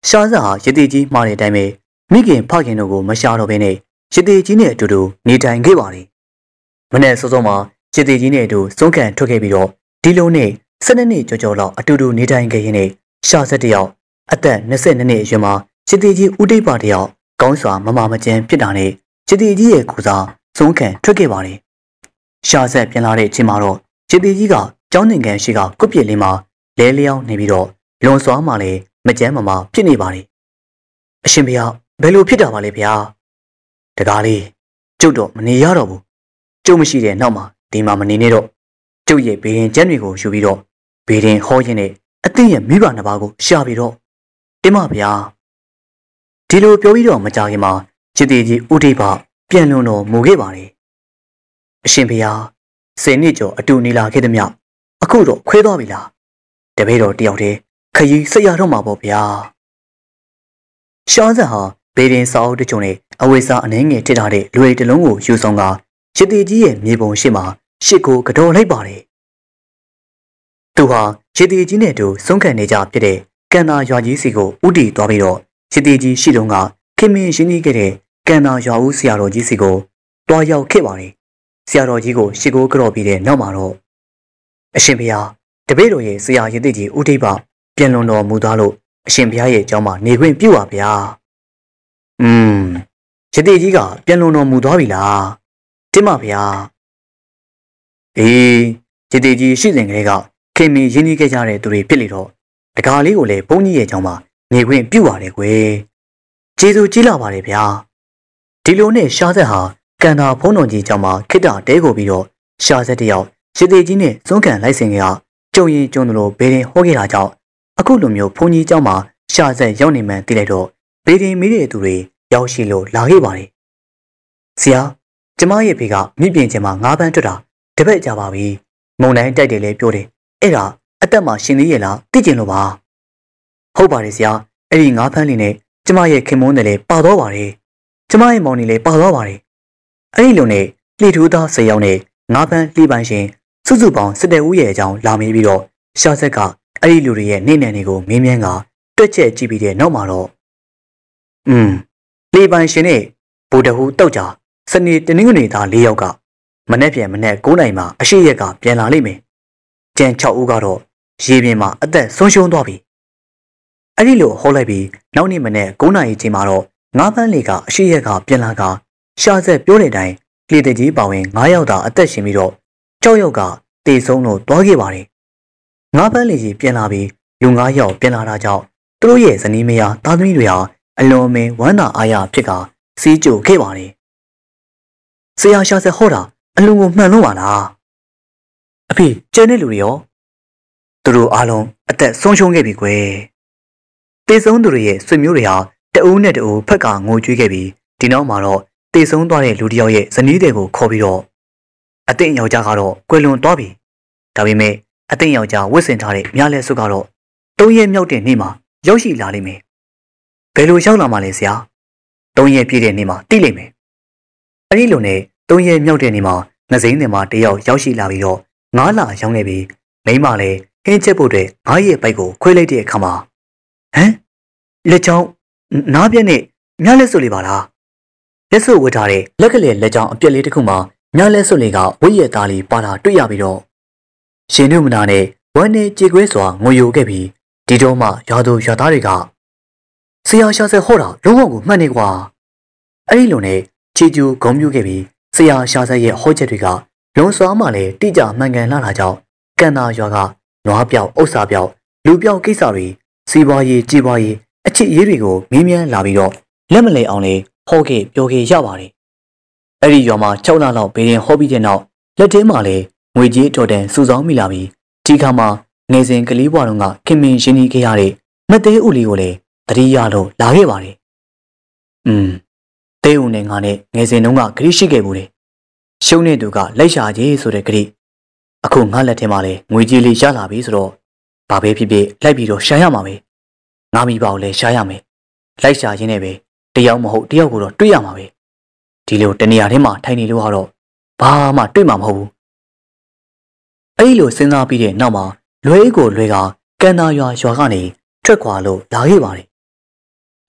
ရှားဆက်ဟာရသေးကြီးမှားတဲ့အတိုင်းပဲမိခင်ဖခင်တို့ကိုမရှာတော့ဘဲနဲ့ရသေးကြီးနဲ့အတူတူနေထိုင်ခဲ့ပါတယ်။မနေ့စောစောမှာရသေးကြီးနဲ့အတူစုံးကန်ထွက်ခဲ့ပြီးတော့ဒီလိုနဲ့ဆယ်နှစ်နှစ်ကျော်ကျော်လောက်အတူတူနေထိုင်ခဲ့ရင်းနဲ့ရှားဆက်တယောက်အသက်၂၂နှစ်အရွယ်မှာရသေးကြီးဦးတိတ်ပါတယောက်ကောင်းစွာမမမကျန်းဖြစ်တာနဲ့ရသေးကြီးရဲ့ကိုစားစုံးကန်ထွက်ခဲ့ပါတယ်။ရှားဆက်ပြန်လာတဲ့အချိန်မှာတော့ရသေးကြီးကကျောင်းသင်ခန်းရှိကကွပ်ပြစ်လေးမှာလဲလျောင်းနေပြီးတော့လွန်စွာမှလည်းမကျန်းမမာဖြစ်နေပါတယ်။အရှင်ဘုရားဘယ်လိုဖြစ်တာပါလဲဗျာ။တကားလေးကျုပ်တော့မနေရတော့ဘူး။ကျုပ်မရှိတဲ့နောက်မှာဒီမှာမနေနဲ့တော့ကျုပ်ရဲ့ဘေးရင်ကျန်းတွေကိုယူပြီးတော့ဘေးရင်ဟောရင်းနဲ့အသိရဲ့မိဘနှစ်ပါးကိုရှာပြီးတော့တင်ပါဗျာ။ဒီလိုပြောပြီးတော့မကြခင်မှာရသေးကြီးဦးတိတ်ပါပြန်လွန်တော်မူခဲ့ပါတယ်။အရှင်ဘုရားဆယ်နှစ်ကျော်အတူနေလာခဲ့သည်မြအခုတော့ခွဲသွားပြီလားတပည့်တော်တယောက်တည်းခရီးဆက်ရတော့မှာပေါ့ဗျာရှားစံဟာဘေးရင်စာအုပ်တချို့နဲ့အဝိစာအနှဲငယ်ထစ်ထားတဲ့လွယ်တလုံးကိုယူဆောင်ကရသေးကြီးရဲ့မြေပုံရှိမှရှစ်ကိုကြော်လိုက်ပါတယ်သူဟာရသေးကြီးနဲ့တူစုံခံနေကြဖြစ်တဲ့ကန်နာရွာကြီးစီကိုဥတီသွားပြီးတော့ရသေးကြီးရှိတုန်းကခင်မင်းရှင်းကြီးခဲ့တဲ့ကန်နာရွာဦးဆရာတော်ကြီးစီကိုတွားရောက်ခဲ့ပါတယ်ဆရာတော်ကြီးကိုရှစ်ကိုကြော်ပြီးတဲ့နောက်မှာတော့အရှင်ဘုရားတပည့်တော်ရဲ့ဆရာရသေးကြီးဦးထိပ်ပါပြန်လွန်တော်မူသားလို့အရှင်ဘုရားရဲ့အကြောင်းမှာနေခွင့်ပြုပါဗျာ။อืมရသေးကြီးကပြန်လွန်တော်မူသွားပြီလား။တင်ပါဗျာ။အေးရသေးကြီးရှိစဉ်ကလေးကခင်မင်းရင်းနှီးခဲ့ကြတဲ့သူတွေဖြစ်လေတော့တကားလေးကိုလည်းဘုန်းကြီးရဲ့အကြောင်းမှာနေခွင့်ပြုပါတယ်ကွယ်။ကျေးဇူးကြီးလာပါတယ်ဗျာ။ဒီလိုနဲ့ရှားဆက်ဟာကန်တာဖုံးတော်ကြီးအကြောင်းမှာခိတ္တတဲကိုပြီးတော့ရှားဆက်တယောက်ရသေးကြီးနဲ့စွန့်ခံလိုက်စဉ်ကကျုံရင်ကျုံတို့ဘေးရင်ဟောခဲ့တာကြောင့်အခုလိုမျိုးဘုန်းကြီးเจ้าမှာရှာဆက်ရောက်နေမှန်းသိလိုက်တော့ဘေးရင်မိတဲ့သူတွေရောက်ရှိလို့လာခဲ့ပါတယ်။ဆရာကျမရဲ့ဖေကမြင့်ပြင်ချင်မှာငါးပန်းထွက်တာတပည့်ကြပါပြီ။မုံတိုင်းတိုက်တယ်လဲပြောတယ်။အဲ့ဒါအသက်မှာရှင်သေးရဲ့လားသိကျင်လို့ပါ။ဟုတ်ပါတယ်ဆရာအဲ့ဒီငါးပန်းလေးနဲ့ကျမရဲ့ခင်မုန်းတယ်လဲပါတော့ပါတယ်။ကျမရဲ့မောင်နေလဲပါတော့ပါတယ်။အဲ့ဒီလိုနဲ့လှီထူးသားဆယ်ယောက်နဲ့ငါးပန်းလှီပန်းရှင်စုစုပေါင်းစစ်တဲ့ဦးရဲ့အကြောင်းလာမေးပြီးတော့ရှာဆက်ကအဲ့ဒီလူတွေရဲ့နေနံတွေကိုမင်းမြန်းကတွက်ချက်ကြည့်ပြီးတဲ့နောက်မှာတော့อืมလေပိုင်ရှင်နဲ့ဗိုလ်တဟူတောက်ကြစနေတနင်္ဂနွေသား၄ယောက်ကမနေ့ပြန်မနေ့၉နိုင်မှာအရှိရက်ကပြန်လာလိမ့်မယ်ကျန်၆ဦးကတော့ရေပြင်မှာအသက်ဆုံးရှုံးသွားပြီအဲ့ဒီလိုဟောလိုက်ပြီးနောက်နေ့မနေ့၉နိုင်ချိန်မှာတော့ငါးပန်းလေကအရှိရက်ကပြန်လာကရှာဆက်ပြောတဲ့အတိုင်းလေတကြီးပါဝင်၅ယောက်သာအသက်ရှင်ပြီးတော့၆ယောက်ကတေဆုံးလို့တွားခဲ့ပါတယ်ငါးပန်းလေကြီးပြန်လာပြီးလူ၅ယောက်ပြန်လာတာကြောင့်သူတို့ရဲ့ဇနီးမယားသားသမီးတွေဟာအလွန်အမင်းဝမ်းသာအားရဖြစ်ကစီးကြိုခဲ့ပါတယ်ဆရာရှာဆက်ဟောတာအလွန်ကိုမှန်လို့ပါလားအဖေကျန်တဲ့လူတွေရောသူတို့အားလုံးအသက်ဆုံးရှုံးခဲ့ပြီကွယ်တေဆုံးသူတွေရဲ့ဆွေမျိုးတွေဟာတအူးနဲ့တအူးဖက်ကငိုကြွေးခဲ့ပြီးဒီနောက်မှာတော့တေဆုံးသွားတဲ့လူတစ်ယောက်ရဲ့ဇနီးတွေကိုခေါ်ပြီးတော့အသိယောက်ျားကတော့ကွယ်လွန်သွားပြီဒါပေမဲ့အသိယောက်ျားဝတ်ဆင်ထားတဲ့မြလဲစုကတော့သုံးရက်မြောက်တဲ့နေ့မှာရောက်ရှိလာလိမ့်မယ်ဘယ်လိုရောက်လာမှလဲဆရာသုံးရက်ပြည့်တဲ့နေ့မှာသိလိမ့်မယ်အဲ့ဒီလိုနဲ့သုံးရက်မြောက်တဲ့နေ့မှာငစိမ့်တင်မှာတယောက်ရောက်ရှိလာပြီးတော့ငါးလရောင်းနေပြီးမိမလည်းဟင်းချက်ဖို့အတွက်ငါးရက်ပိုက်ကိုခွဲလိုက်တဲ့အခါမှာဟမ်လက်ချောင်းနားပြက်နဲ့မြလဲစုလေးပါလားလက်စုဝတ်ထားတဲ့လက်ကလေးလက်ချောင်းအပြက်လေးတစ်ခုမှာမြလဲစုလေးကဝိရသားလေးပါတာတွေ့ရပြီးတော့ရှင်တို့မနာနဲ့ဝမ်းနဲ့ကြေကွဲစွာငိုယိုခဲ့ပြီးဒီတော့မှရွာသူရွာသားတွေကဆရာရှာဆက်ဟောတာလုံးဝကိုမှတ်နေကွာအဲ့ဒီလိုနဲ့ချီကျူဂုံပြူခဲ့ပြီးဆရာရှာဆက်ရဲ့ဟောချက်တွေကလွန်စွာမှလည်းတိကျမှန်ကန်လာတာကြောင့်ကန်နာရွာကနွားပြောက်ဥစ္စာပြောက်လူပြောက်ကိစ္စတွေစီးပွားရေးကြီးပွားရေးအချစ်ရေးတွေကိုမင်းမြန်းလာပြီးတော့လက်မလဲအောင်လေဟောခဲ့ပြောခဲ့ရပါတယ်အဲ့ဒီရွာမှာ၆လလောက်ဘေးရင်ဟောပြီးတဲ့နောက်လက်ထဲမှာလည်းငွေကြေးတော်တန်စုဆောင်းမိလာပြီးဒီခါမှာငယ်စဉ်ကလေးဘွားတုန်းကခင်မင်ရှင်းနေခဲ့ရတဲ့မသေးဦးလေးကိုလည်းတတိယလို့လာခဲ့ပါတယ်။อืมတဲဦးနဲ့ငါနဲ့ငယ်စဉ်တုန်းကဂရိရှိခဲ့ဘူးလေ။ရှုံးတဲ့သူကလိုက်ရှာကြီးဆိုတဲ့ဂရိအခုငါလက်ထဲမှာလည်းငွေကြေးလေးရလာပြီဆိုတော့ဘာပဲဖြစ်ဖြစ်လိုက်ပြီးတော့ရှာရမှာပဲ။ငါမိဘကိုလည်းရှာရမယ်။လိုက်ရှာရင်းနဲ့ပဲတယောက်မဟုတ်တယောက်ကိုတော့တွေ့ရမှာပဲ။ဒီလိုတနေရာထဲမှာထိုင်နေလို့ကတော့ဘာမှတွေ့မှာမဟုတ်ဘူး။အဲ့လိုစဉ်းစားပြီးတဲ့နောက်မှာလွဲကိုလွဲကကန်နာရွာရွာကနေထွက်ခွာလို့လာခဲ့ပါတယ်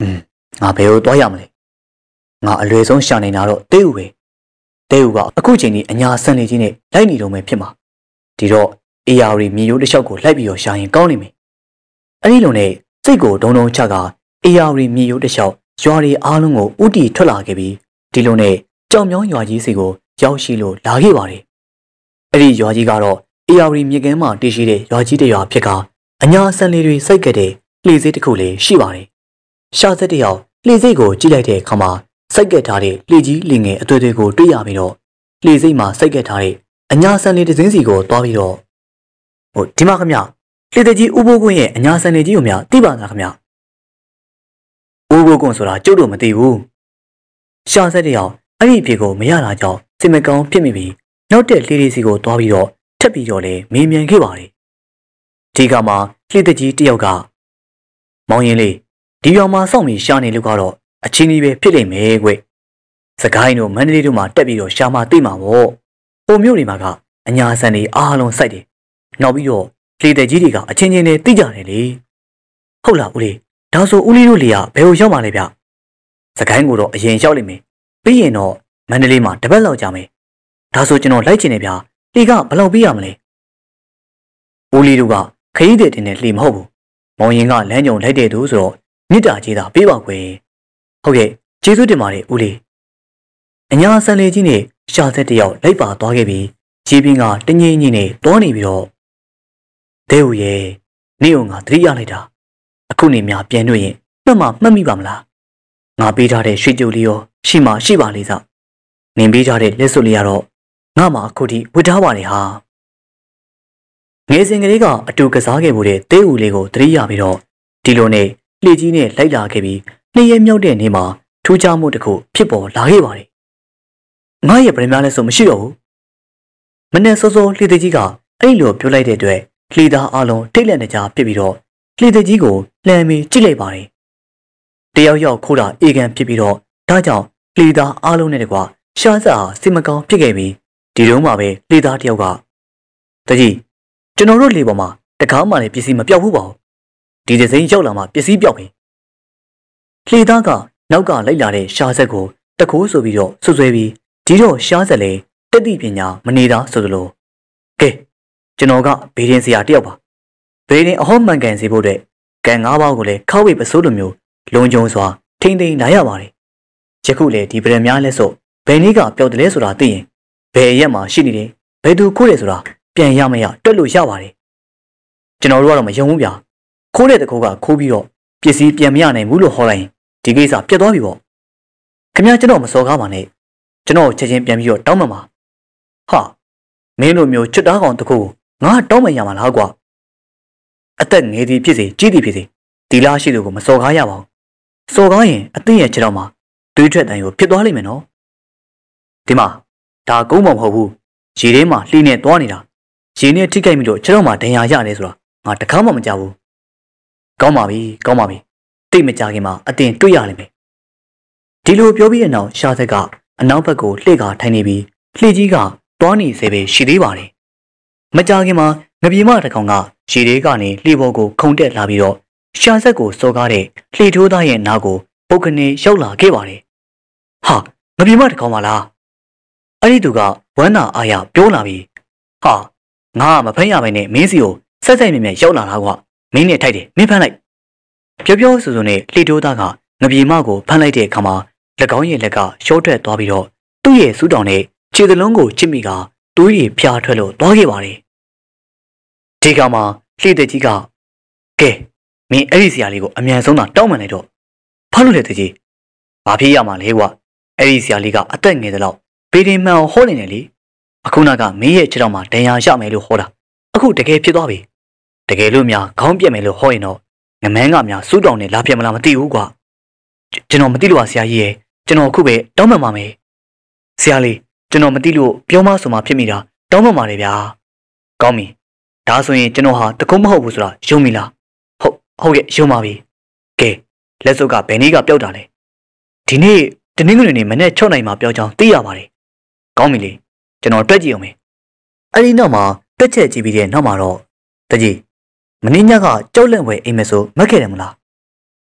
อืมငါဘယ်ကိုသွားရမလဲငါအလွယ်ဆုံးရှာနေတာတော့တဲဦးပဲတဲဦးကအခုချိန်ကြီးအညာဆန်နေကြီးနဲ့လိုက်နေတော့မယ်ဖြစ်မှာဒီတော့အေယာရီမြေရိုးတစ်လျှောက်ကိုလိုက်ပြီးတော့ရှာရင်ကောင်းနေမယ်အဲ့ဒီလိုနဲ့စိတ်ကိုဒုံဒုံချကအေယာရီမြေရိုးတစ်လျှောက်ရွာတွေအားလုံးကိုဥတီထွက်လာခဲ့ပြီးဒီလိုနဲ့ကြောင်မြောင်းရွာကြီးစီကိုရောက်ရှိလို့လာခဲ့ပါတယ်အဲ့ဒီရွာကြီးကတော့အေယာရီမြေကမ်းမှာတည်ရှိတဲ့ရွာကြီးတစ်ရွာဖြစ်ကအညာဆန်လေးတွေစိုက်ကတဲ့လှေစိတ်တစ်ခုလေးရှိပါတယ်ရှာစက်တစ်ယောက်လှေစိတ်ကိုကြည့်လိုက်တဲ့အခါမှာစိုက်ကက်ထားတဲ့လှေကြီးလင်ငယ်အသွေးတွေကိုတွေ့ရပြီးတော့လှေစိတ်မှာစိုက်ကက်ထားတဲ့အညာဆန်လေးတစ်စင်းစီကိုသွားပြီးတော့ဟိုဒီမှာခင်ဗျလှေတကြီးဥပိုးကွင်းရဲ့အညာဆန်လေးကြီးကိုများသိပါလားခင်ဗျဥပိုးကွင်းဆိုတာကျုပ်တို့မသိဘူးရှာစက်တစ်ယောက်အဲ့ဒီအဖြစ်ကိုမရတာကြောင့်စိတ်မကောင်းဖြစ်မိပြီးနောက်တဲ့လှေလေးစီကိုသွားပြီးတော့ထပ်ပြီးတော့လည်းမေးမြန်းခဲ့ပါတယ်ဒီကမှာလှေတကြီးတစ်ယောက်ကမောင်ရင်လေးဒီရွာမှာစောင့်ပြီးရှာနေလို့ကတော့အချင်းကြီးပဲဖြစ်နေမယ်ကွစကိုင်းတို့မန္တလေးတို့မှာတက်ပြီးတော့ရှာမှသိမှာပေါ့ပုံမျိုးတွေမှာကအညာဆန်တွေအားလုံးစိုက်တယ်နောက်ပြီးတော့လေတဲ့ကြီးတွေကအချင်းချင်းနဲ့သိကြတယ်လေဟုတ်လားဦးလေးဒါဆိုဦးလေးတို့လေကဘယ်ကိုရောက်မှလဲဗျစကိုင်းကိုတော့အရင်ရောက်လိမ့်မယ်ပြီးရင်တော့မန္တလေးမှာတပတ်လောက်ကြာမယ်ဒါဆိုကျွန်တော်လိုက်ချင်တယ်ဗျာလေကဘယ်လောက်ပြီးရမလဲဦးလေးတို့ကခရီးတဲ့တင်နဲ့လှေမဟုတ်ဘူးမောင်ရင်ကလမ်းကြုံလိုက်တဲ့သူဆိုတော့မြစ်တာကြီးတာပေးပါကွယ်ဟုတ်ကဲ့ကျေးဇူးတင်ပါတယ်ဦးလေးအညာဆန်လေးကြီးနဲ့ရှာသက်တယောက်လိုက်ပါသွားခဲ့ပြီးခြေပင်ကတငိမ့်ငိမ့်နဲ့တောနေပြီးတော့ဒဲဦးရဲ့နေုံငါသတိရလိုက်တာအခုနေများပြန်တွေ့ရင်မှတ်မှမှတ်မိပါမလားငါပေးထားတဲ့ရွှေကြိုလေးရောရှိမှရှိပါလိမ့်စနင်ပေးထားတဲ့လက်စွပ်လေးကတော့ငါမှအခုထိဝတ်ထားပါလေဟာငယ်စဉ်ကလေးကအတူကစားခဲ့မှုတဲ့တဲဦးလေးကိုသတိရပြီးတော့ဒီလိုနဲ့လှေကြီးနဲ့လိုက်လာခဲ့ပြီးနှစ်ရက်မြောက်တဲ့နေ့မှာထူးခြားမှုတစ်ခုဖြစ်ပေါ်လာခဲ့ပါတယ်ငါရဲ့ဗရမလည်းဆိုမရှိတော့ဘူးမနေ့စောစောလှေကြီးကအဲ့လိုပြောလိုက်တဲ့အတွက်လှေသားအလုံးထိတ်လန့်နေကြဖြစ်ပြီးတော့လှေကြီးကိုလှမ်းပြီးကြည့်လိုက်ပါတယ်တယောက်ယောက်ခိုးတာအေကန်ဖြစ်ပြီးတော့ဒါကြောင့်လှေသားအလုံးနဲ့တကွာရှားစားဟာစိတ်မကောင်းဖြစ်ခဲ့ပြီးဒီတုန်းမှာပဲလှေသားတယောက်ကတကြီးကျွန်တော်တို့လှေပေါ်မှာတကားမှလည်းပစ္စည်းမပြောက်ဘူးပါဘူးဒီဒဇိန်ရောက်လာမှပစ္စည်းပြောက်ပြီလှေသားကနောက်ကလိုက်လာတဲ့ရှားဆက်ကိုတခိုးဆိုပြီးတော့ဆွဆွဲပြီးဒီတော့ရှားဆက်လေတက်တိပညာမနေတာဆိုသလိုကဲကျွန်တော်ကဘေးရင်စရာတယောက်ပါဘေးရင်အဟောမှန်ကန်စေဖို့အတွက်ကန်ငါးပါးကိုလည်းခောက်ဝိပစိုးလိုမျိုးလုံခြုံစွာထိမ့်သိမ်းလာရပါတယ်ယခုလေဒီဗရမများလဲဆိုဘယ်နည်းကပျောက်တယ်လဲဆိုတာသိရင်ဘယ်ရက်မှာရှိနေတယ်ဘယ်သူခိုးတယ်ဆိုတာပြန်ရမရတွက်လို့ရပါတယ်ကျွန်တော်တို့ကတော့မယုံဘူးဗျာခိုးတဲ့တကူကခိုးပြီးတော့ပစ္စည်းပြန်မရနိုင်ဘူးလို့ဟောလိုက်ရင်ဒီကိစ္စပြတ်သွားပြီပေါ့ခင်ဗျားကျွန်တော်မစော်ကားပါနဲ့ကျွန်တော်ချက်ချင်းပြန်ပြီးတော့တောင်းမှမှာဟာမင်းတို့မျိုးချွတ်သားကောင်တကူငါတောင်းမှရမှာလားကွာအသက်ငယ်သည်ဖြစ်စေကြီးသည်ဖြစ်စေဒီလားရှိသူကိုမစော်ကားရပါဘူးစော်ကားရင်အသင်းရဲ့ခြေထောက်မှာတွေးထွက်တန်ကိုဖြစ်သွားလိမ့်မယ်နော်ဒီမှာဒါကုန်းမမဟုတ်ဘူးရေထဲမှာလှီးနဲ့သွားနေတာရေနဲ့ထိခိုက်ပြီးတော့ခြေထောက်မှာဒဏ်ရာရတယ်ဆိုတာငါတခါမှမကြောက်ဘူးကောင်းပါပြီကောင်းပါပြီတိတ်မကြခင်မှာအတင်တွေ့ရလိမ့်မယ်ဒီလိုပြောပြီးတဲ့နောက်ရှားသက်ကအနောက်ဘက်ကိုလှည့်ကာထိုင်နေပြီးလှည့်ကြီးကတွားနေစေပဲရှိသေးပါတယ်မကြခင်မှာငပြေမတစ်ကောင်ကရေထဲကနေလှည့်ပေါ်ကိုခုန်တက်လာပြီးတော့ရှားသက်ကိုစော်ကားတဲ့လှည့်ထိုးသားရဲ့နားကိုပုတ်ကနေရောက်လာခဲ့ပါတယ်ဟာငပြေမတစ်ကောင်ပါလားအဲ့ဒီသူကဝမ်းသာအားရပြောလာပြီးဟာငါကမဖမ်းရဘဲနဲ့မင်းစီကိုဆက်ဆက်မြဲမြဲရောက်လာတာကွာမင်းနဲ့ထိုက်တယ်မင်းဖမ်းလိုက်ပြောပြောဆိုဆိုနဲ့လှေတိုးသားကငပြေမကိုဖမ်းလိုက်တဲ့အခါမှာ၎င်းရဲ့လက်ကရှော့ထွက်သွားပြီးတော့သူ့ရဲ့စူးတောင်နဲ့ခြေသလုံးကိုချစ်မိကသွေးရည်ဖျားထွက်လို့သွားခဲ့ပါတယ်ဒီကမှာလှေတကြီးကကဲမင်းအဲ့ဒီဆရာလေးကိုအမြန်ဆုံးသာတောင်းပန်လိုက်တော့ဘာလို့လဲတကြီးဘာဖြစ်ရမှာလဲကွာအဲ့ဒီဆရာလေးကအသက်ငယ်သလောက်ဘေးတင်မှန်ဟောနေတယ်လေအခုနကမင်းရဲ့ခြေထောက်မှာဒဏ်ရာရမယ်လို့ဟောတာအခုတကယ်ဖြစ်သွားပြီတကယ်လို့များခေါင်းပြက်မယ်လို့ဟောရင်တော့ငမန်းကများစူးတောင်နဲ့လာပြတ်မလားမသိဘူးကွာကျွန်တော်မသိလို့ပါဆရာကြီးရဲ့ကျွန်တော်အခုပဲတောင်းပန်ပါမယ်ဆရာလေးကျွန်တော်မသိလို့ပြောမဆိုမှဖြစ်မိတာတောင်းပန်ပါလေဗျာကောင်းပြီဒါဆိုရင်ကျွန်တော်ဟာတကုန်းမဟုတ်ဘူးဆိုတာယုံပြီလားဟုတ်ဟုတ်ကဲ့ယုံပါပြီကဲလက်စုပ်ကဘယ်နည်းကပျောက်တာလဲဒီနေ့တနင်္ဂနွေနေ့မနေ့၆နိုင်မှာပျောက်ကြောင်းသိရပါတယ်ကောင်းပြီလေကျွန်တော်တွက်ကြည့်အောင်မယ်အဲ့ဒီနောက်မှာတွက်ချက်ကြည့်ပြီးတဲ့နောက်မှာတော့တကြီးမင်းညကကြောက်လန့်ဝဲအိမ်မဆိုမက်ခဲ့တယ်မလား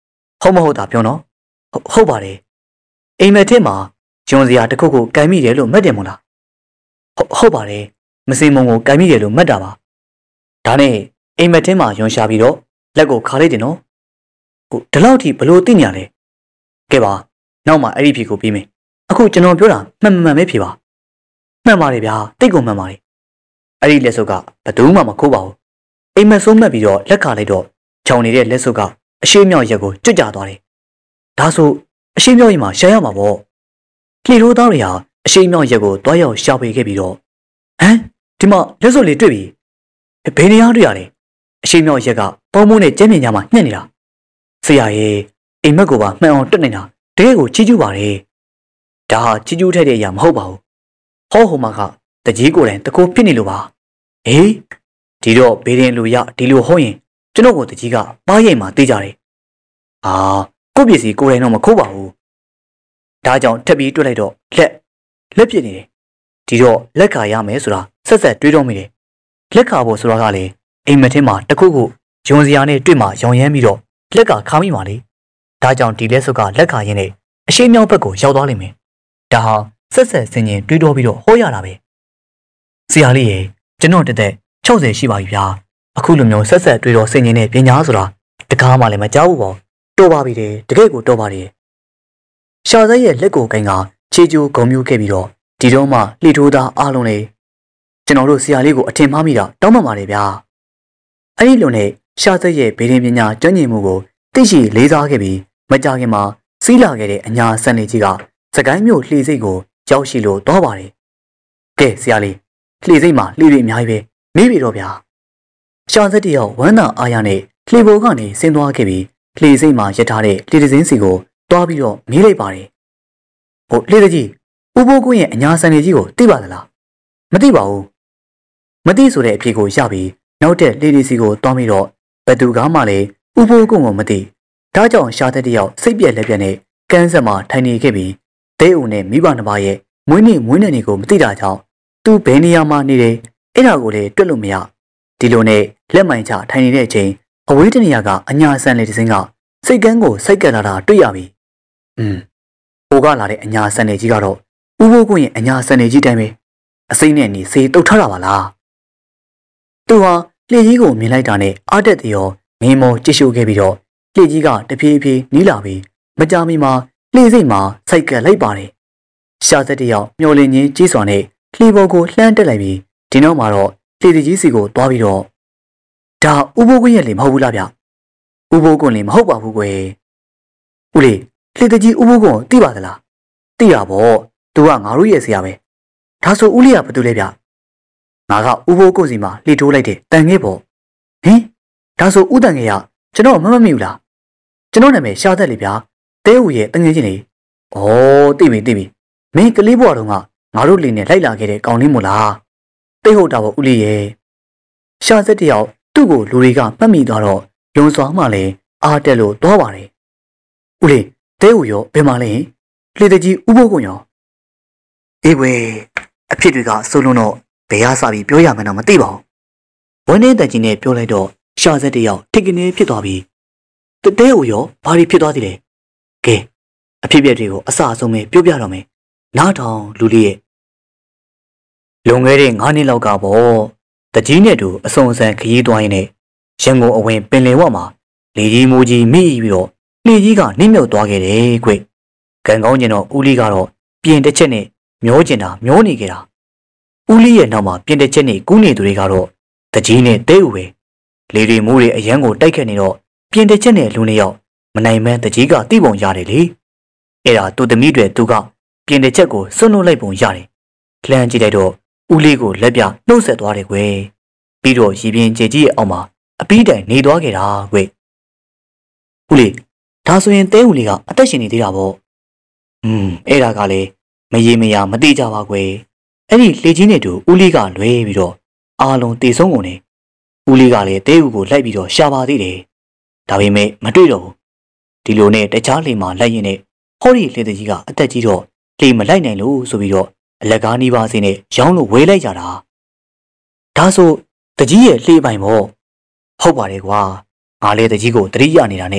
ဟုတ်မဟုတ်တာပြောနော်ဟုတ်ပါတယ်အိမ်မက်ထဲမှာဂျွန်စရာတစ်ခုခုကင်မိတယ်လို့မှတ်တယ်မို့လားဟုတ်ဟုတ်ပါတယ်မစင်မုံကိုကင်မိတယ်လို့မှတ်တာပါဒါနဲ့အိမ်မက်ထဲမှာယွန်ရှာပြီးတော့လက်ကိုခါလိုက်တယ်နော်ဟိုဒီလောက်ထိဘလို့သိညာလဲကဲပါနောက်မှအဲ့ဒီဖြေကိုပြီးမယ်အခုကျွန်တော်ပြောတာမှန်မှန်ပဲဖြေပါမှန်ပါတယ်ဗျာတိတ်ကုန်မှန်ပါတယ်အဲ့ဒီလက်စုပ်ကဘယ်သူမှမခိုးပါဘူးအိမ်မက်ဆုံးမှတ်ပြီးတော့လက်ခါလိုက်တော့ခြောင်နေတဲ့လက်စုပ်ကအရှိမြောက်ရက်ကိုကျွတ်ကြသွားတယ်ဒါဆိုအရှိမြောက်ရင်မှာရှာရမှာပေါ့လှေထိုးသားတွေဟာအရှိမြောက်ရက်ကိုတွားရောက်ရှာဖွေခဲ့ပြီးတော့ဟမ်ဒီမှာလက်စုပ်လေးတွေ့ပြီဘယ်နေရာတွေ့ရလဲအရှိမြောက်ရက်ကပေါင်းမိုးနဲ့ကျဲမြင်ကြမှာညှက်နေတာဆရာရဲ့အိမ်မက်ကိုပါမှန်အောင်တွက်နေတာတကယ်ကိုချီးကျူးပါတယ်ဒါဟာချီးကျူးထက်တဲ့အရာမဟုတ်ပါဘူးဟောဟိုမှာကတကြီးကိုယ်တိုင်တကူဖြစ်နေလို့ပါဟေးဒီတော့ဘေးရင်လူရဒီလိုဟောရင်ကျွန်တော်ကိုတကြီးကပါးရိတ်မှသိကြတယ်အာကိုယ့်ပစ္စည်းကိုယ်တိုင်တော့မခိုးပါဘူးဒါကြောင့်ထပ်ပြီးတွက်လိုက်တော့လက်လက်ပြစ်နေတယ်ဒီတော့လက်ခါရမယ်ဆိုတာဆက်ဆက်တွေးတော့မိတယ်လက်ခါဖို့ဆိုတာကလေအိမ်မက်ထဲမှာတခုခုဂျွန်စရာနဲ့တွေ့မှရောင်ရမ်းပြီးတော့လက်ကခါမိပါလေဒါကြောင့်ဒီလက်စုပ်ကလက်ခါရင်းနဲ့အရှိမြောက်ဘက်ကိုရောက်သွားလိမ့်မယ်ဒါဟာဆက်ဆက်ဆင်ရင်တွေးတော့ပြီးတော့ဟောရတာပဲဆရာလေးရေကျွန်တော်တက်တက်၆၀ရှိပါပြီဗျာအခုလိုမျိုးဆက်ဆက်တွေးတော့ဆင်ရင်နဲ့ပညာဆိုတာတကားမှလည်းမကြောက်ဘူးပေါ့တော်ပါပြီတဲ့တကယ့်ကိုတော်ပါတယ်ရှာသက်ရဲ့လက်ကိုကိုင်းကခြေကျိုးဂုံမျိုးခဲ့ပြီးတော့ဒီတော့မှလှီထိုးသားအားလုံးလေကျွန်တော်တို့ဆရာလေးကိုအထင်မှားမိတာတောင်းပန်ပါတယ်ဗျာအဲ့ဒီလိုနဲ့ရှာသက်ရဲ့ဗေဒင်ပညာကျွမ်းကျင်မှုကိုသိရှိလေးစားခဲ့ပြီးမကြခင်မှာစီးလာခဲ့တဲ့အညာဆန်နေကြီးကစကိုင်းမြို့လှေစိတ်ကိုရောက်ရှိလို့သွားပါတယ်ကဲဆရာလေးလှေစိတ်မှာလှေတွေအများကြီးပဲမေးပြီတော့ဗျာရှာသက်တယောက်ဝမ်းသာအားရနဲ့လှေပေါ်ကနေဆင်းသွားခဲ့ပြီးလှေစိတ်မှာရထားတဲ့လှေတစ်စင်းစီကိုတွားပြီးတော့မေးလိုက်ပါတယ်ဟိုလှေကြီးဦးဘိုးကွင်းရဲ့အညာဆန်နေကြီးကိုသိပါသလားမသိပါဘူးမသိဆိုတဲ့အဖြေကိုရပြီးနောက်တဲ့လှေလေးစီကိုတွားပြီးတော့ဘယ်သူကမှလည်းဦးဘိုးကွင်းကိုမသိဒါကြောင့်ရှာသက်တယောက်စိတ်ပြက်လက်ပြက်နဲ့ကန်းဆက်မှာထိုင်နေခဲ့ပြီးဒဲအုံနဲ့မိဘနှစ်ပါးရဲ့မွေးနေ့မွေးနေ့တွေကိုမသိတာကြောင့်သူဘယ်နေရာမှာနေတယ်အဲ့ဒါကိုလည်းတွက်လို့မရဒီလိုနဲ့လက်မိုင်ချထိုင်နေတဲ့အချိန်အဝေးတနေရာကအညာဆန်လေးတစ်စင်းကစိတ်ကန်းကိုစိတ်ကက်လာတာတွေ့ရပြီอืมဟိုကလာတဲ့အညာဆန်နေကြီးကတော့ဦးဘိုးကွင်းရဲ့အညာဆန်နေကြီးတိုင်းပဲအစိမ့်နဲ့နေစေတုတ်ထားတာပါလားသူဟာလှေကြီးကိုမြင်လိုက်တာနဲ့အားတက်သေးရောမင်းမောကြည့်ရှုခဲ့ပြီးတော့လှေကြီးကတဖြည်းဖြည်းနီးလာပြီးမကြာမီမှာလှေစိတ်မှာစိုက်ကက်လိုက်ပါတယ်ရှာသက်တယောက်မျောလင်းချင်းကြီးစွာနဲ့လှေပေါ်ကိုလှမ်းတက်လိုက်ပြီးဒီနောက်မှာတော့လှေကြီးစီကိုသွားပြီးတော့ဒါဦးဘိုးကွင်းရဲ့လေမဟုတ်ဘူးလားဗျဦးဘိုးကွင်းလေမဟုတ်ပါဘူးကွယ်ဦးလေးလှေကြီးဦးဘိုးကွင်းသိပါသလားသိရပါ့သူကငါတို့ရဲ့ဆရာပဲဒါဆိုဦးလေးကဘာတူလဲဗျငါကဦးဘိုးကွင်းစီမှာလှေထိုးလိုက်တဲ့တန်ငယ်ပေါ့ဟင်ဒါဆိုဦးတန်ငယ်ကကျွန်တော်မမမိဘူးလားကျွန်တော်နာမည်ရှာသက်လေဗျာတဲဦးရဲ့တငယ်ချင်းလေဩသိပြီသိပြီမင်းကလေးဘွားတော်ကငါတို့လေနဲ့လိုက်လာခဲ့တဲ့ကောင်လေးမို့လားသိဟုတ်တာပေါ့ဦးလေးရဲ့ရှာသက်တယောက်သူ့ကိုလူတွေကမှတ်မိသွားတော့ယုံစွာမှလည်းအားတက်လို့သွားပါတယ်ဦးလေးတဲဦးရောဘယ်မှာလဲလှေတကြီးဦးဘိုးကွန်ရောအေးဝဲအဖြစ်တွေကဆိုးလုံးတော့ဘယ်ရစပြီးပြောရမှန်းတော့မသိပါဘူးဝင်းနေတဲ့ကြီးနဲ့ပြောလိုက်တော့ရှာသက်တယောက်ထိကနေဖြစ်သွားပြီးတဲဦးရောဘာတွေဖြစ်သွားသေးလဲကဲအဖြစ်အပျက်တွေကိုအစအဆုံးပဲပြောပြတော့မယ်နားထောင်လူလေးရဲ့လွန်ခဲ့တဲ့၅နှစ်လောက်ကပေါ့တကြီးနဲ့တူအစုံအစံခရီးသွားရင်းနဲ့ရန်ကုန်အဝင်ပင်လယ်ဝမှာလေကြီးမိုးကြီးမိပြီးတော့လှေကြီးကနှိမ့်မြုပ်သွားခဲ့တယ်ကွကံကောင်းကျင်တော့ဦးလေးကတော့ပြင်တစ်ချက်နဲ့မျောကျင်တာမျောနေခဲ့တာဦးလေးရဲ့နောက်မှာပြင်တစ်ချက်နဲ့ကူးနေသူတွေကတော့တကြီးနဲ့တဲဦးပဲလေတွေမိုးတွေအရန်ကိုတိုက်ခတ်နေတော့ပြင်တစ်ချက်နဲ့လူနှစ်ယောက်မနိုင်မန်းတကြီးကတိပုံရတယ်လေအဲ့ဒါသူသမီးတွေသူကပြင်တစ်ချက်ကိုစွန့်လွတ်လိုက်ပုံရတယ်လှမ်းကြည့်လိုက်တော့ဦးလေးကိုလက်ပြနှုတ်ဆက်သွားတယ်ကွယ်ပြီးတော့ရီပြင်းကြေကြီးရဲ့အောက်မှာအပီးတိုင်နေသွားခဲ့တာကွယ်ဦးလေးဒါဆိုရင်တဲဦးလေးကအသက်ရှင်နေသေးတာပေါ့อืมအဲ့ဒါကလည်းမရေမရာမတိကြပါကွယ်အဲ့ဒီလေကြီးနဲ့တူဦးလေးကလွဲပြီးတော့အားလုံးတေဆုံးကုန်တယ်ဦးလေးကလည်းတဲဦးကိုလိုက်ပြီးတော့ရှာပါသေးတယ်ဒါပေမဲ့မတွေ့တော့ဘူးဒီလိုနဲ့တခြားလေမှာလိုက်ရင်နဲ့ဟောဒီလေကြီးကအသက်ကြီးတော့လေမလိုက်နိုင်လို့ဆိုပြီးတော့အလက်ကားနီးပါးစင်းနဲ့ရောင်းလို့ဝေးလိုက်ကြတာဒါဆိုတကြီးရဲ့လှေပိုင်ပေါ့ဟုတ်ပါတယ်ကွာငါလေတကြီးကိုတတိယနေတာနဲ့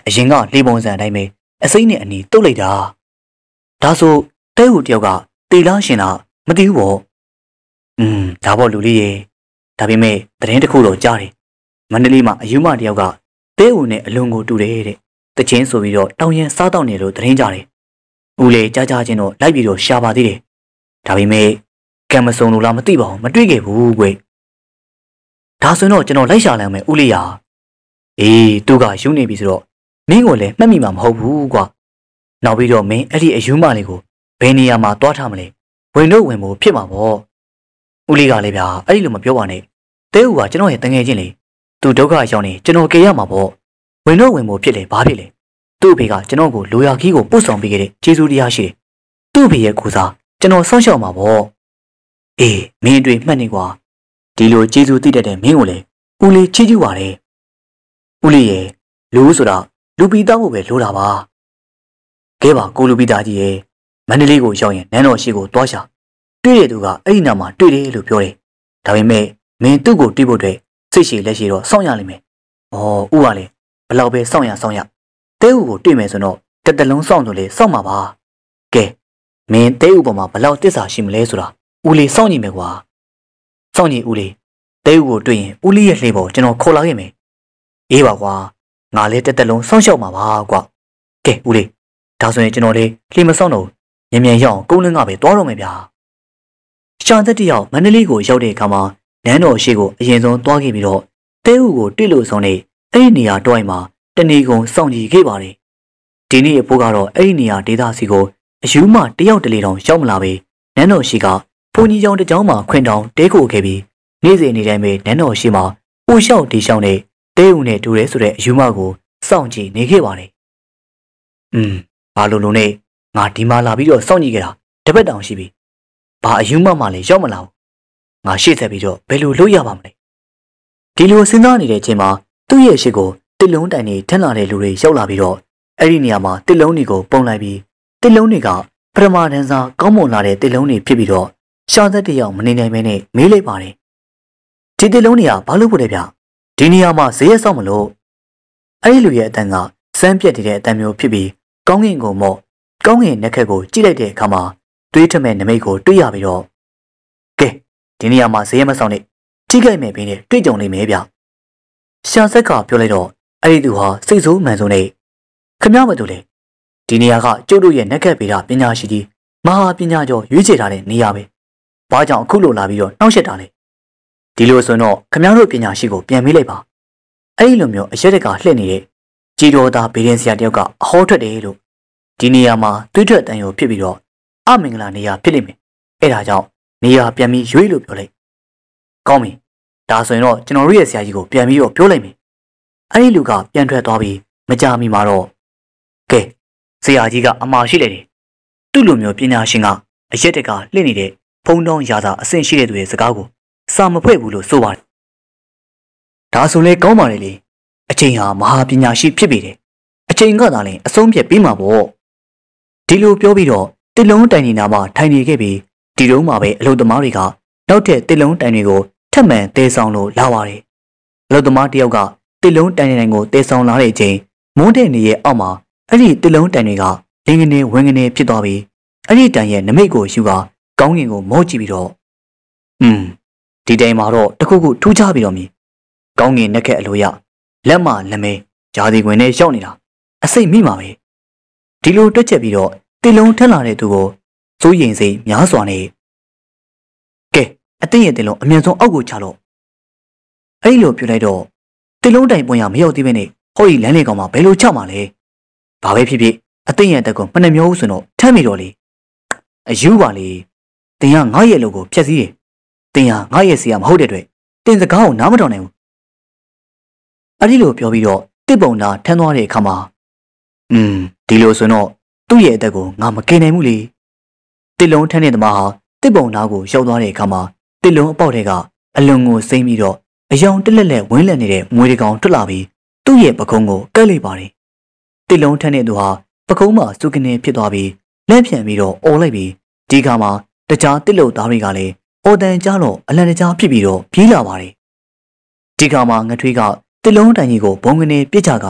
အရင်ကလေပုံစံအတိုင်းပဲအစိမ့်နဲ့အနီတုတ်လိုက်တာဒါဆိုတဲဟူတယောက်ကတေလားရှင်လားမသိဘူးပေါ့อืมဒါပေါ့လူလေးရေဒါပေမဲ့သတင်းတစ်ခုတော့ကြားတယ်မန္တလေးမှာအယူမတယောက်ကတဲဟူနဲ့အလွန်ကိုတူတယ်တဲ့တချင်းဆိုပြီးတော့တောင်ရင်စားတော့နေလို့သတင်းကြတယ်ဦးလေကြားကြားချင်းတော့လိုက်ပြီးတော့ရှာပါသေးတယ်ဒါပေမဲ့ကံမစုံလို့လားမသိပါဘူးမတွေ့ခဲ့ဘူးကွဒါဆိုတော့ကျွန်တော်လိုက်ရှာလမ်းမယ်ဦးလေးရာအေးသူကယူနေပြီဆိုတော့မင်းကိုလည်းမှတ်မိမှာမဟုတ်ဘူးကွာနောက်ပြီးတော့မင်းအဲ့ဒီအယူမလေးကိုဘယ်နေရာမှာတွားထားမလဲဝင်တော့ဝင်ဖို့ဖြစ်မှာပေါ့ဦးလေးကလည်းဗျာအဲ့ဒီလိုမပြောပါနဲ့တဲဦးကကျွန်တော်ရဲ့တငယ်ချင်းလေသူဒုက္ခရောက်နေကျွန်တော်ကြရမှာပေါ့ဝင်တော့ဝင်ဖို့ဖြစ်လေဘာဖြစ်လဲသူ့အဖေကကျွန်တော်ကိုလိုရာခီးကိုပို့ဆောင်ပေးခဲ့တဲ့ကျေးဇူးတရားရှိတယ်သူ့အဖေရဲ့ကိုစားကျွန်တော်စောင့်ရှောက်မှာပေါ့အေးမင်းတွေမှတ်နေကွာဒီလိုကျေးဇူးသိတတ်တဲ့မင်းကိုလေဦးလေးချီးကျူးပါတယ်ဦးလေးရဲ့လူဆိုတာလူပီသားဖို့ပဲလိုတာပါကဲပါကိုလူပီသားကြီးရဲ့မန္တလေးကိုရောက်ရင်နန်းတော်ရှိကိုတွားရှာတွေ့တဲ့သူကအဲ့ဒီနာမှာတွေ့တယ်လို့ပြောတယ်ဒါပေမဲ့မင်းသူ့ကိုတွေ့ဖို့အတွက်စိတ်ရှည်လက်ရှည်တော့စောင့်ရလိမ့်မယ်ဩဦးကလည်းဘလောက်ပဲစောင့်ရစောင့်ရတဲဦးကိုတွေ့မယ်ဆိုတော့တစ်တလုံးစောင့်ဆိုလေစောင့်မှာပါကဲမင်းတဲဦးပေါ်မှာဘလောက်တစ္ဆာရှိမလဲဆိုတာဦးလေးစောင့်ကြည့်မယ်ကွာစောင့်ကြည့်ဦးလေးတဲဦးကိုတွေ့ရင်ဦးလေးရဲ့လှေပေါ်ကျွန်တော်ခေါ်လာခဲ့မယ်အေးပါကွာငါလည်းတစ်တလုံးစောင့်ရှောက်မှာပါကွာကဲဦးလေးဒါဆိုရင်ကျွန်တော်လေးလှေမစောင့်တော့မြန်မြန်ရောက်ကုန်းလင်းကပဲတွားတော့မယ်ဗျာရှာသက်တယောက်မန္တလေးကိုရောက်တဲ့အခါမှာနန်းတော်ရှိကိုအရင်ဆုံးတွားခဲ့ပြီးတော့တဲဦးကိုတွေ့လို့ဆုံးနေအဲ့ဒီနေရာတွိုင်းမှာတဏီကုံစောင့်ကြည့်ခဲ့ပါတယ်ဒီနေ့အဖိုးကတော့အဲ့ဒီနေရာဒေသစီကိုအယူမတယောက်တလေတောင်ရောက်မလာပဲနန်းတော်ရှိကဘုန်းကြီးကျောင်းတစ်ကျောင်းမှာခွင်တောင်တဲခိုခဲ့ပြီးနေ့စဉ်နေ့တိုင်းပဲနန်းတော်ရှိမှာပူလျှောက်တီလျှောက်နဲ့တဲဦးနဲ့တူရဲဆိုတဲ့အယူမကိုစောင့်ကြည့်နေခဲ့ပါတယ်อืมဘာလို့လို့နဲ့ငါဒီမှာလာပြီးတော့စောင့်ကြည့်ခဲ့တာတပတ်တောင်ရှိပြီဘာအယူမမှလည်းရောက်မလာဘူးငါရှေ့ဆက်ပြီးတော့ဘယ်လိုလုပ်ရပါမလဲဒီလိုစဉ်းစားနေတဲ့အချိန်မှာသူ့ရဲ့ရှေ့ကိုတစ်လုံးတိုင်နေထန်းလာတဲ့လူတွေရောက်လာပြီးတော့အဲ့ဒီနေရာမှာတစ်လုံးတွေကိုပုံလိုက်ပြီးတစ်လုံးတွေကပထမတန်းစားကောင်းမွန်လာတဲ့တစ်လုံးတွေဖြစ်ပြီးတော့ရှာသက်တယောက်မနေနိုင်မဲနဲ့မေးလိုက်ပါတယ်ဒီတစ်လုံးတွေကဘာလို့ပို့တယ်ဗျဒီနေရာမှာဈေးရဆောက်မလို့အဲ့ဒီလူရဲ့အတန်ကစမ်းပြက်တဲ့အတန်မျိုးဖြစ်ပြီးကောင်းကင်ကိုမော့ကောင်းကင်နှက်ခက်ကိုကြည့်လိုက်တဲ့အခါမှာတွေးထမဲ့နမိတ်ကိုတွေ့ရပြီးတော့ကဲဒီနေရာမှာဈေးရမဆောင်နဲ့ထိခိုက်မဲ့ပြီးနဲ့တွေ့ကြုံနေမယ်ဗျရှာဆက်ကပြောလိုက်တော့အဲ့ဒီသူဟာစိတ်ဆိုးမှန်ဆိုးနေခမရမတူလေဒီနေရာကကျုပ်တို့ရဲ့နှက်ခက်ပေတာပညာရှိကြီးမဟာပညာကျော်ရွေးချယ်ထားတဲ့နေရာပဲဘာကြောင့်အခုလိုလာပြီးတော့နှောက်ယှက်တာလဲဒီလိုဆိုတော့ခမရတို့ပညာရှိကိုပြန်မေးလိုက်ပါအဲ့ဒီလိုမျိုးအရက်တကလှည့်နေတဲ့ကြည်တော်သားဘေးရင်ဆရာတယောက်ကအဟောထွက်တယ်လို့ဒီနေရာမှာတွေးထွက်တန်ရုံဖြစ်ပြီးတော့အမင်္ဂလာနေရာဖြစ်လိမ့်မယ်အဲ့ဒါကြောင့်နေရာပြန်ပြီးရွေးလို့ပြောလိုက်ကောင်းပြီဒါဆိုရင်တော့ကျွန်တော်တို့ရဲ့ဆရာကြီးကိုပြန်ပြီးတော့ပြောလိုက်မယ်အဲ့ဒီလူကပြန်ထွက်သွားပြီးမကြမီမှာတော့ကဲဆရာကြီးကအမှားရှိလိုက်တယ်သူ့လိုမျိုးပညာရှင်ကအရက်တကလှည့်နေတဲ့ဖုံတောင်းရာသာအဆင့်ရှိတဲ့သူရဲ့စကားကိုစာမဖွဲ့ဘူးလို့ဆိုပါတယ်ဒါဆိုလဲကောင်းပါလေလေအချိန်ဟာမဟာပညာရှိဖြစ်ပေတယ်အချိန်ကသာလဲအဆုံးဖြတ်ပြီးမှာပေါ့ဒီလိုပြောပြီးတော့တစ်လုံးတိုင်နေနာမှာထိုင်နေခဲ့ပြီးဒီတုန်းမှာပဲအလုပ်သမားတွေကနောက်ထပ်တစ်လုံးတိုင်တွေကိုထပ်မံတဲဆောင်လို့လာပါတယ်အလုပ်သမားတယောက်ကတစ်လုံးတိုင်နေကိုတဲဆောင်လာတဲ့အချိန်မုန်းတဲ့နေရဲ့အောက်မှာအဲ့ဒီတစ်လုံးတိုင်တွေကလင်းကနေဝင်းကနေဖြစ်သွားပြီးအဲ့ဒီတိုင်ရဲ့နမိတ်ကိုယူကကောင်းကင်ကိုမော့ကြည့်ပြီးတော့อืมဒီတိုင်မှာတော့တခုခုထူးခြားပြီးတော့မြည်ကောင်းကင်နှက်ခက်အလိုရလက်မလက်မဲဂျာဒီခွင်နဲ့ရောက်နေတာအစိတ်မိမှာပဲဒီလိုတွက်ချက်ပြီးတော့တစ်လုံးထက်လာတဲ့သူကိုစိုးရင်စိတ်များစွာနဲ့ကဲအသိရဲ့တစ်လုံးအမြန်ဆုံးအောက်ကိုချလို့အဲ့လိုပြလိုက်တော့တစ်လုံးတိုင်ပွင့်ရမရောက်သေးပဲနဲ့ဟောဒီလမ်းလေးကောင်မှာဘယ်လိုချမှာလဲဘာပဲဖြစ်ဖြစ်အသိရဲ့တက်ကိုမနှမျောဘူးဆိုတော့ထမ်းမိတော့လေအယူပါလေတင်ကငါ့ရဲ့လူကိုဖျက်ဆီးတယ်တင်ကငါ့ရဲ့စီကမဟုတ်တဲ့အတွက်တင်စကားကိုနားမထောင်နိုင်ဘူးအဲ့ဒီလိုပြောပြီးတော့တစ်ပုံသားထမ်းသွားတဲ့အခါမှာอืมဒီလိုဆိုတော့သူ့ရဲ့အသက်ကိုငါမကယ်နိုင်ဘူးလေတစ်လုံးထမ်းတဲ့သမားဟာတစ်ပုံသားကိုရောက်သွားတဲ့အခါမှာတစ်လုံးအပေါက်တွေကအလွန်ကိုစိမ့်ပြီးတော့အယောင်တက်လက်လက်ဝင်းလက်နေတဲ့မွေးတကောင်ထွက်လာပြီးသူ့ရဲ့ပကုံးကိုကက်လိုက်ပါတယ်တစ်လုံးထမ်းတဲ့သူဟာပကုံးမှာစုကနေဖြစ်သွားပြီးလက်ဖြန့်ပြီးတော့အော်လိုက်ပြီးဒီခါမှာတခြားတစ်လုတ်သားတွေကလည်းအော်တန်ကြားတော့အလန်တကြားဖြစ်ပြီးတော့ပြေးလာပါတယ်ဒီခါမှာငထွေးကတစ်လုံးတိုင်ကြီးကိုဘုံကနေပြစ်ချက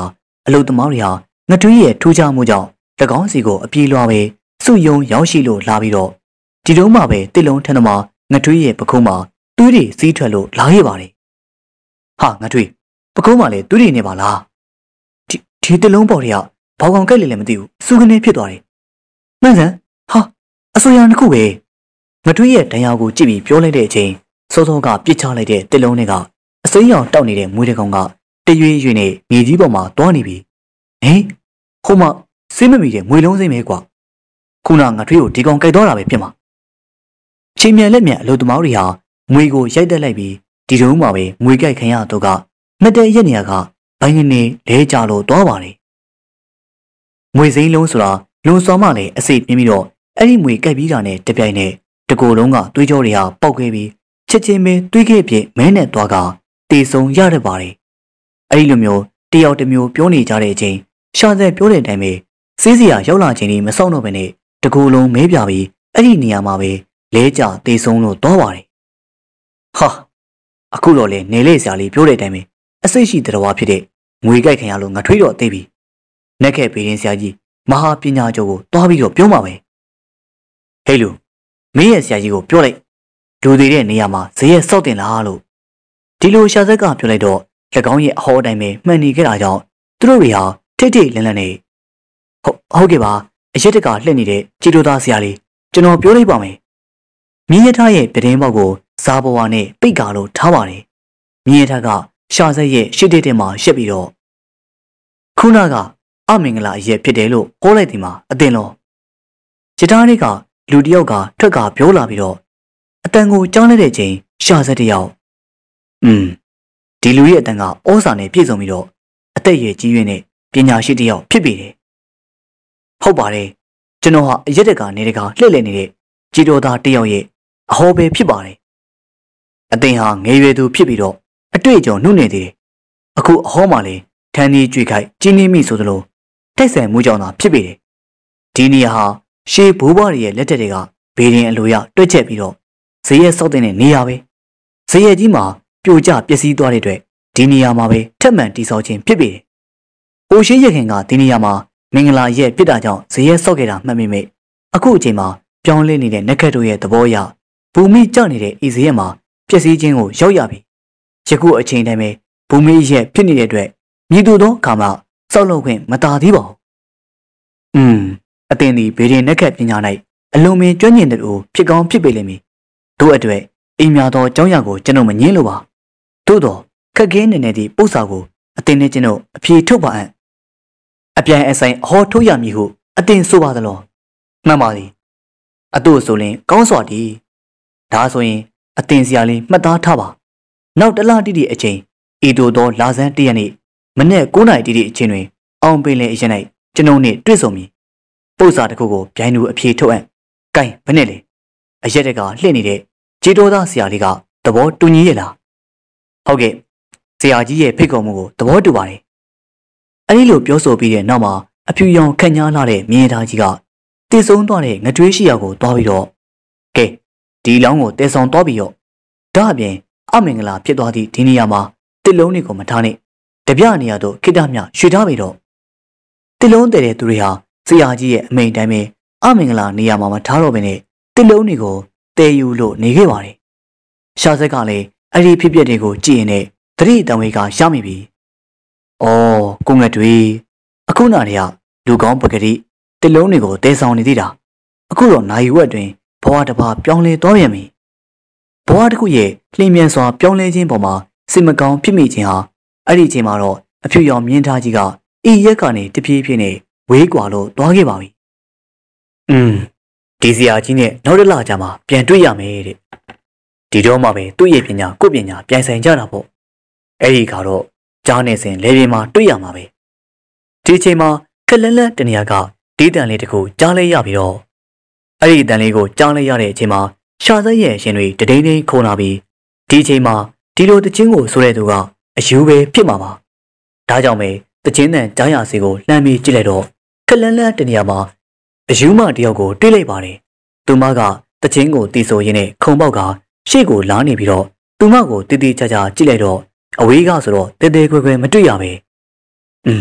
အလုသမားတွေဟာငထွေးရဲ့ထူးခြားမှုကြောင့်၎င်းစီကိုအပြေးလွှားပဲစုယုံရောက်ရှိလို့လာပြီးတော့ဒီတုန်းမှပဲတစ်လုံးထန်းသမားငထွေးရဲ့ပခုံးမှာသွေးတွေစီးထွက်လို့လာခဲ့ပါတယ်ဟာငထွေးပခုံးမှာလည်းသွေးတွေနေပါလားဒီဒီတစ်လုံးပေါ်တွေကဘောင်ကောင်ကြိုက်လေလည်းမသိဘူးစူးကနေဖြစ်သွားတယ်မှန်စမ်းဟာအစိုးရတစ်ခုပဲငထွေးရဲ့ဒဏ်ရာကိုကြည့်ပြီးပြောလိုက်တဲ့အချိန်စောစောကပြစ်ချလိုက်တဲ့တစ်လုံးတွေကအစိမ်းရောင်တောက်နေတဲ့မွေးတကောင်ကတရွေ့ရွေ့နဲ့မြေကြီးပေါ်မှာတွားနေပြီဟင်ဟိုမှာစိမ့်မမီတဲ့မွေလုံးစိမ့်ပဲကွာခုနငထွေးကိုဒီကောင်ကြိုက်သွားတာပဲဖြစ်မှာချိန်မြန်လက်မြန်အလုသမားတွေဟာမွေကိုရိုက်တက်လိုက်ပြီးဒီတုန်းမှာပဲမွေကြိုက်ခံရတော့ကမတဲရက်နေရကဘိုင်းကနေလဲကြလို့တွားပါတယ်မွေစိမ်းလုံးဆိုတာလွန်စော်မှလည်းအစိပ်ပြင်းပြီးတော့အဲ့ဒီမွေကြိုက်ပြီးတာနဲ့တပြိုင်နက်တကိုယ်လုံးကသွေးကြောတွေဟာပေါက်ခဲ့ပြီးချက်ချင်းပဲသွေးခဲ့ပြည့်မဲနဲ့သွားကတေဆုံရတတ်ပါတယ်အဲ့ဒီလိုမျိုးတယောက်တစ်မျိုးပြောနေကြတဲ့အချိန်ရှာသက်ပြောတဲ့အတိုင်းပဲစေးစရာရောက်လာချိန်ဒီမဆောင်တော့ဘဲနဲ့တကိုယ်လုံးမဲပြပြီးအဲ့ဒီနေရာမှာပဲလဲကျတေဆုံလို့တော့ပါတယ်ဟာအခုတော့လေနေလေစရာလေးပြောတဲ့အတိုင်းပဲအစိတ်ရှိတော်ဖြစ်တဲ့ငွေကြိုက်ခံရလို့ငါထွေးတော့သိပြီနက်ခဲ့ပေရင်ဆရာကြီးမဟာပညာကျော်ကိုတွားပြီးတော့ပြောမှာပဲဟေးလူမင်းရဲ့ဆရာကြီးကိုပြောလိုက်လူသေးတဲ့နေရာမှာဇေယျစောက်တင်လားလို့ဒီလိုရှာသက်ကပြောလိုက်တော့၎င်းရဲ့အဟောအတိုင်းပဲမှန်နေခဲ့တာကြောင့်သူတို့တွေဟာထိတ်ထိတ်လန့်လန့်နေဟုတ်ဟုတ်ကဲ့ပါအရက်တကလှည့်နေတဲ့ကြည်တိုသားဆရာလေးကျွန်တော်ပြောလိုက်ပါမယ်မြင်းရထားရဲ့ပြတင်းပေါက်ကိုစားဘဝနဲ့ပိတ်ကာလို့ထားပါတယ်မြင်းရထားကရှာဆက်ရဲ့ရှစ်တဲ့တဲ့မှာရှက်ပြီးတော့ခုနကအမင်္ဂလာအရက်ဖြစ်တယ်လို့ဟောလိုက်ဒီမှာအတင်လောရထားလေးကလူတယောက်ကထွက်ကပြောလာပြီးတော့အတန်ကိုကြောင်းလိုက်တဲ့ချိန်ရှာဆက်တယောက်อืมဒီလူရဲ့အတန်ကဩစာနဲ့ပြည့်စုံပြီးတော့အသက်ရည်ကြီးရင်းနဲ့ပညာရှိတယောက်ဖြစ်ပေတယ်ဟုတ်ပါတယ်ကျွန်တော်ဟာအရက်တကနေတကလှည့်လည်နေတဲ့ကြည်တော်သားတယောက်ရဲ့အဟောပဲဖြစ်ပါတယ်အသင်ဟာငယ်ရွယ်သူဖြစ်ပြီးတော့အတွေ့အကြုံနှုတ်နေသေးတယ်အခုအဟောမှလည်းထန်းကြီးကြွေခိုက်ကျင်းနေမိဆိုသလိုတိုက်ဆိုင်မှုကြောင့်သာဖြစ်ပေတယ်ဒီနေရာဟာရှေးဘိုးဘွားတွေရဲ့လက်ထက်တွေကဘေးရင်အလိုရတွက်ချက်ပြီးတော့ဇေယျစောက်တဲ့နေရာပဲဇေယျကြီးမှာပြိုကျပျက်စီးသွားတဲ့အတွက်ဒီနေရာမှာပဲထက်မှန်တိဆောက်ခြင်းဖြစ်ပေတယ်။အိုရှိရခင်ကဒီနေရာမှာမင်္ဂလာရဲ့ပြစ်တာကြောင့်ဇေယျဆောက်ခဲ့တာမှတ်မိမိအခုအချိန်မှာပြောင်းလဲနေတဲ့နက်ခတ်တို့ရဲ့သဘောအရဘူမိကျနေတဲ့ဤဇေယျမှာပျက်စီးခြင်းကိုရောက်ရပြီ။ယခုအချိန်တိုင်းပဲဘူမိရဲ့ဖြစ်နေတဲ့အတွက်မြည်သူသောအခါမှာစောက်လုပ်ခွင့်မတာသေးပါဘူး။อืมအသင်ဒီဗေဒင်နက်ခတ်ပညာ၌အလုံးမင်းကျွမ်းကျင်တဲ့သူဖြစ်ကောင်းဖြစ်ပေလိမ့်မည်။တို့အတွက်အိမ်များသောအကြောင်းအရာကိုကျွန်တော်မငင်းလို့ပါ။သို့တော့ခက်ခဲနေနေသည့်ပု္ပ္ပာကိုအသင်နဲ့ကျွန်တော်အပြေထုတ်ပါအံ့။အပြိုင်အဆိုင်အဟောထုတ်ရမည်ဟုအသင်ဆိုပါသလား။မှန်ပါသည်။အတို့ဆိုရင်ကောင်းစွာတည်း။ဒါဆိုရင်အသင်စရာလေးမှတ်သားထားပါ။နောက်တလတိတိအချိန်ဤသို့သောလာဇန်တရက်နေ့မနေ့ကိုးနာရီတိတိအချိန်တွင်အောင်ပင်လေအရင်၌ကျွန်ုပ်နှင့်တွေ့ဆုံမည်။ပု္ပ္ပာတစ်ခုကိုဗျိုင်းသူအပြေထုတ်အံ့။ကဲဘယ်နဲ့လဲ။အရက်တကလှည့်နေတဲ့ခြေတော်သားဆရာလေးကသဘောတူညီရဲ့လားဟုတ်ကဲ့ဆရာကြီးရဲ့ဖိတ်ခေါ်မှုကိုသဘောတူပါတယ်အဲဒီလိုပြောဆိုပြီးတဲ့နောက်မှာအဖြူရောင်ခန့်ညားလာတဲ့မြင်းသားကြီးကတည်ဆုံးသွားတဲ့ငထွေးရှိရာကိုသွားပြီးတော့ကဲဒီလောင်းကိုတဲဆောင်သွားပြီးတော့ဒါအပြင်အမင်္ဂလာဖြစ်သွားသည့်ဒီနေရာမှာတစ်လုံးတွေကိုမထားနဲ့တပြနေရာတို့ခိတ္တမြရွှေထားပြီးတော့တစ်လုံးတည်တဲ့သူတွေဟာဆရာကြီးရဲ့အမိန့်တိုင်းပဲအမင်္ဂလာနေရာမှာမထားတော့ဘဲနဲ့တစ်လုံးတွေကိုတဲယူလို့နေခဲ့ပါတယ်ရှာဆက်ကလည်းအဲ့ဒီဖြစ်ပျက်တွေကိုကြည့်ရင်လည်းသတိတံဝေကရမိပြီ။အော်ကိုငှက်တွေအခုနာတွေကလူကောင်းပကတိတလုံးတွေကိုတဲဆောင်နေသေးတာအခုတော့နိုင်ဝက်တွင်ဘဝတစ်ပါးပြောင်းလဲသွားပြန်ပြီ။ဘဝတစ်ခုရဲ့လျင်မြန်စွာပြောင်းလဲခြင်းပေါ်မှာစိတ်မကောင်းဖြစ်မိခြင်းဟာအဲ့ဒီအချိန်မှာတော့အဖြူရောင်မြင်းသားကြီးကဤရက်ကနေတပြေးပြေးနဲ့ဝေးကွာလို့သွားခဲ့ပါပြီ။อืมဒီစရာကြီးနဲ့နောက်တစ်လကြာမှပြန်တွေ့ရမယ်တဲ့ဒီတော့မှပဲသူ့ရဲ့ပညာကိုယ့်ပညာပြိုင်ဆိုင်ကြတာပေါ့အဲ့ဒီကတော့ကြားနေစဉ်လေပြင်းမှာတွေ့ရမှာပဲဒီအချိန်မှာခက်လက်လက်တနေရာကဒေးတန်လေးတခုကြားလဲရပြီးတော့အဲ့ဒီတန်လေးကိုကြားလဲရတဲ့အချိန်မှာရှာသက်ရဲ့ရှင်တွေတဒိန်းဒိန်းခုန်လာပြီးဒီအချိန်မှာဒီလိုတချင်းကိုဆိုတဲ့သူကအယူပဲဖြစ်မှာပါဒါကြောင့်ပဲတချင်းတန်ကြားရစီကိုလှမ်းပြီးကြည့်လိုက်တော့ခက်လက်လက်တနေရာမှာအယူမတယောက်ကိုတွေ့လိုက်ပါတယ်သူမကတချင်းကိုတီးဆိုရင်းနဲ့ခုံပေါက်ကရှေ့ကိုလာနေပြီးတော့သူမကိုတီးတီးချာချာကြည့်လိုက်တော့အဝေးကဆိုတော့တဲတဲခွဲခွဲမတွေ့ရပဲอืม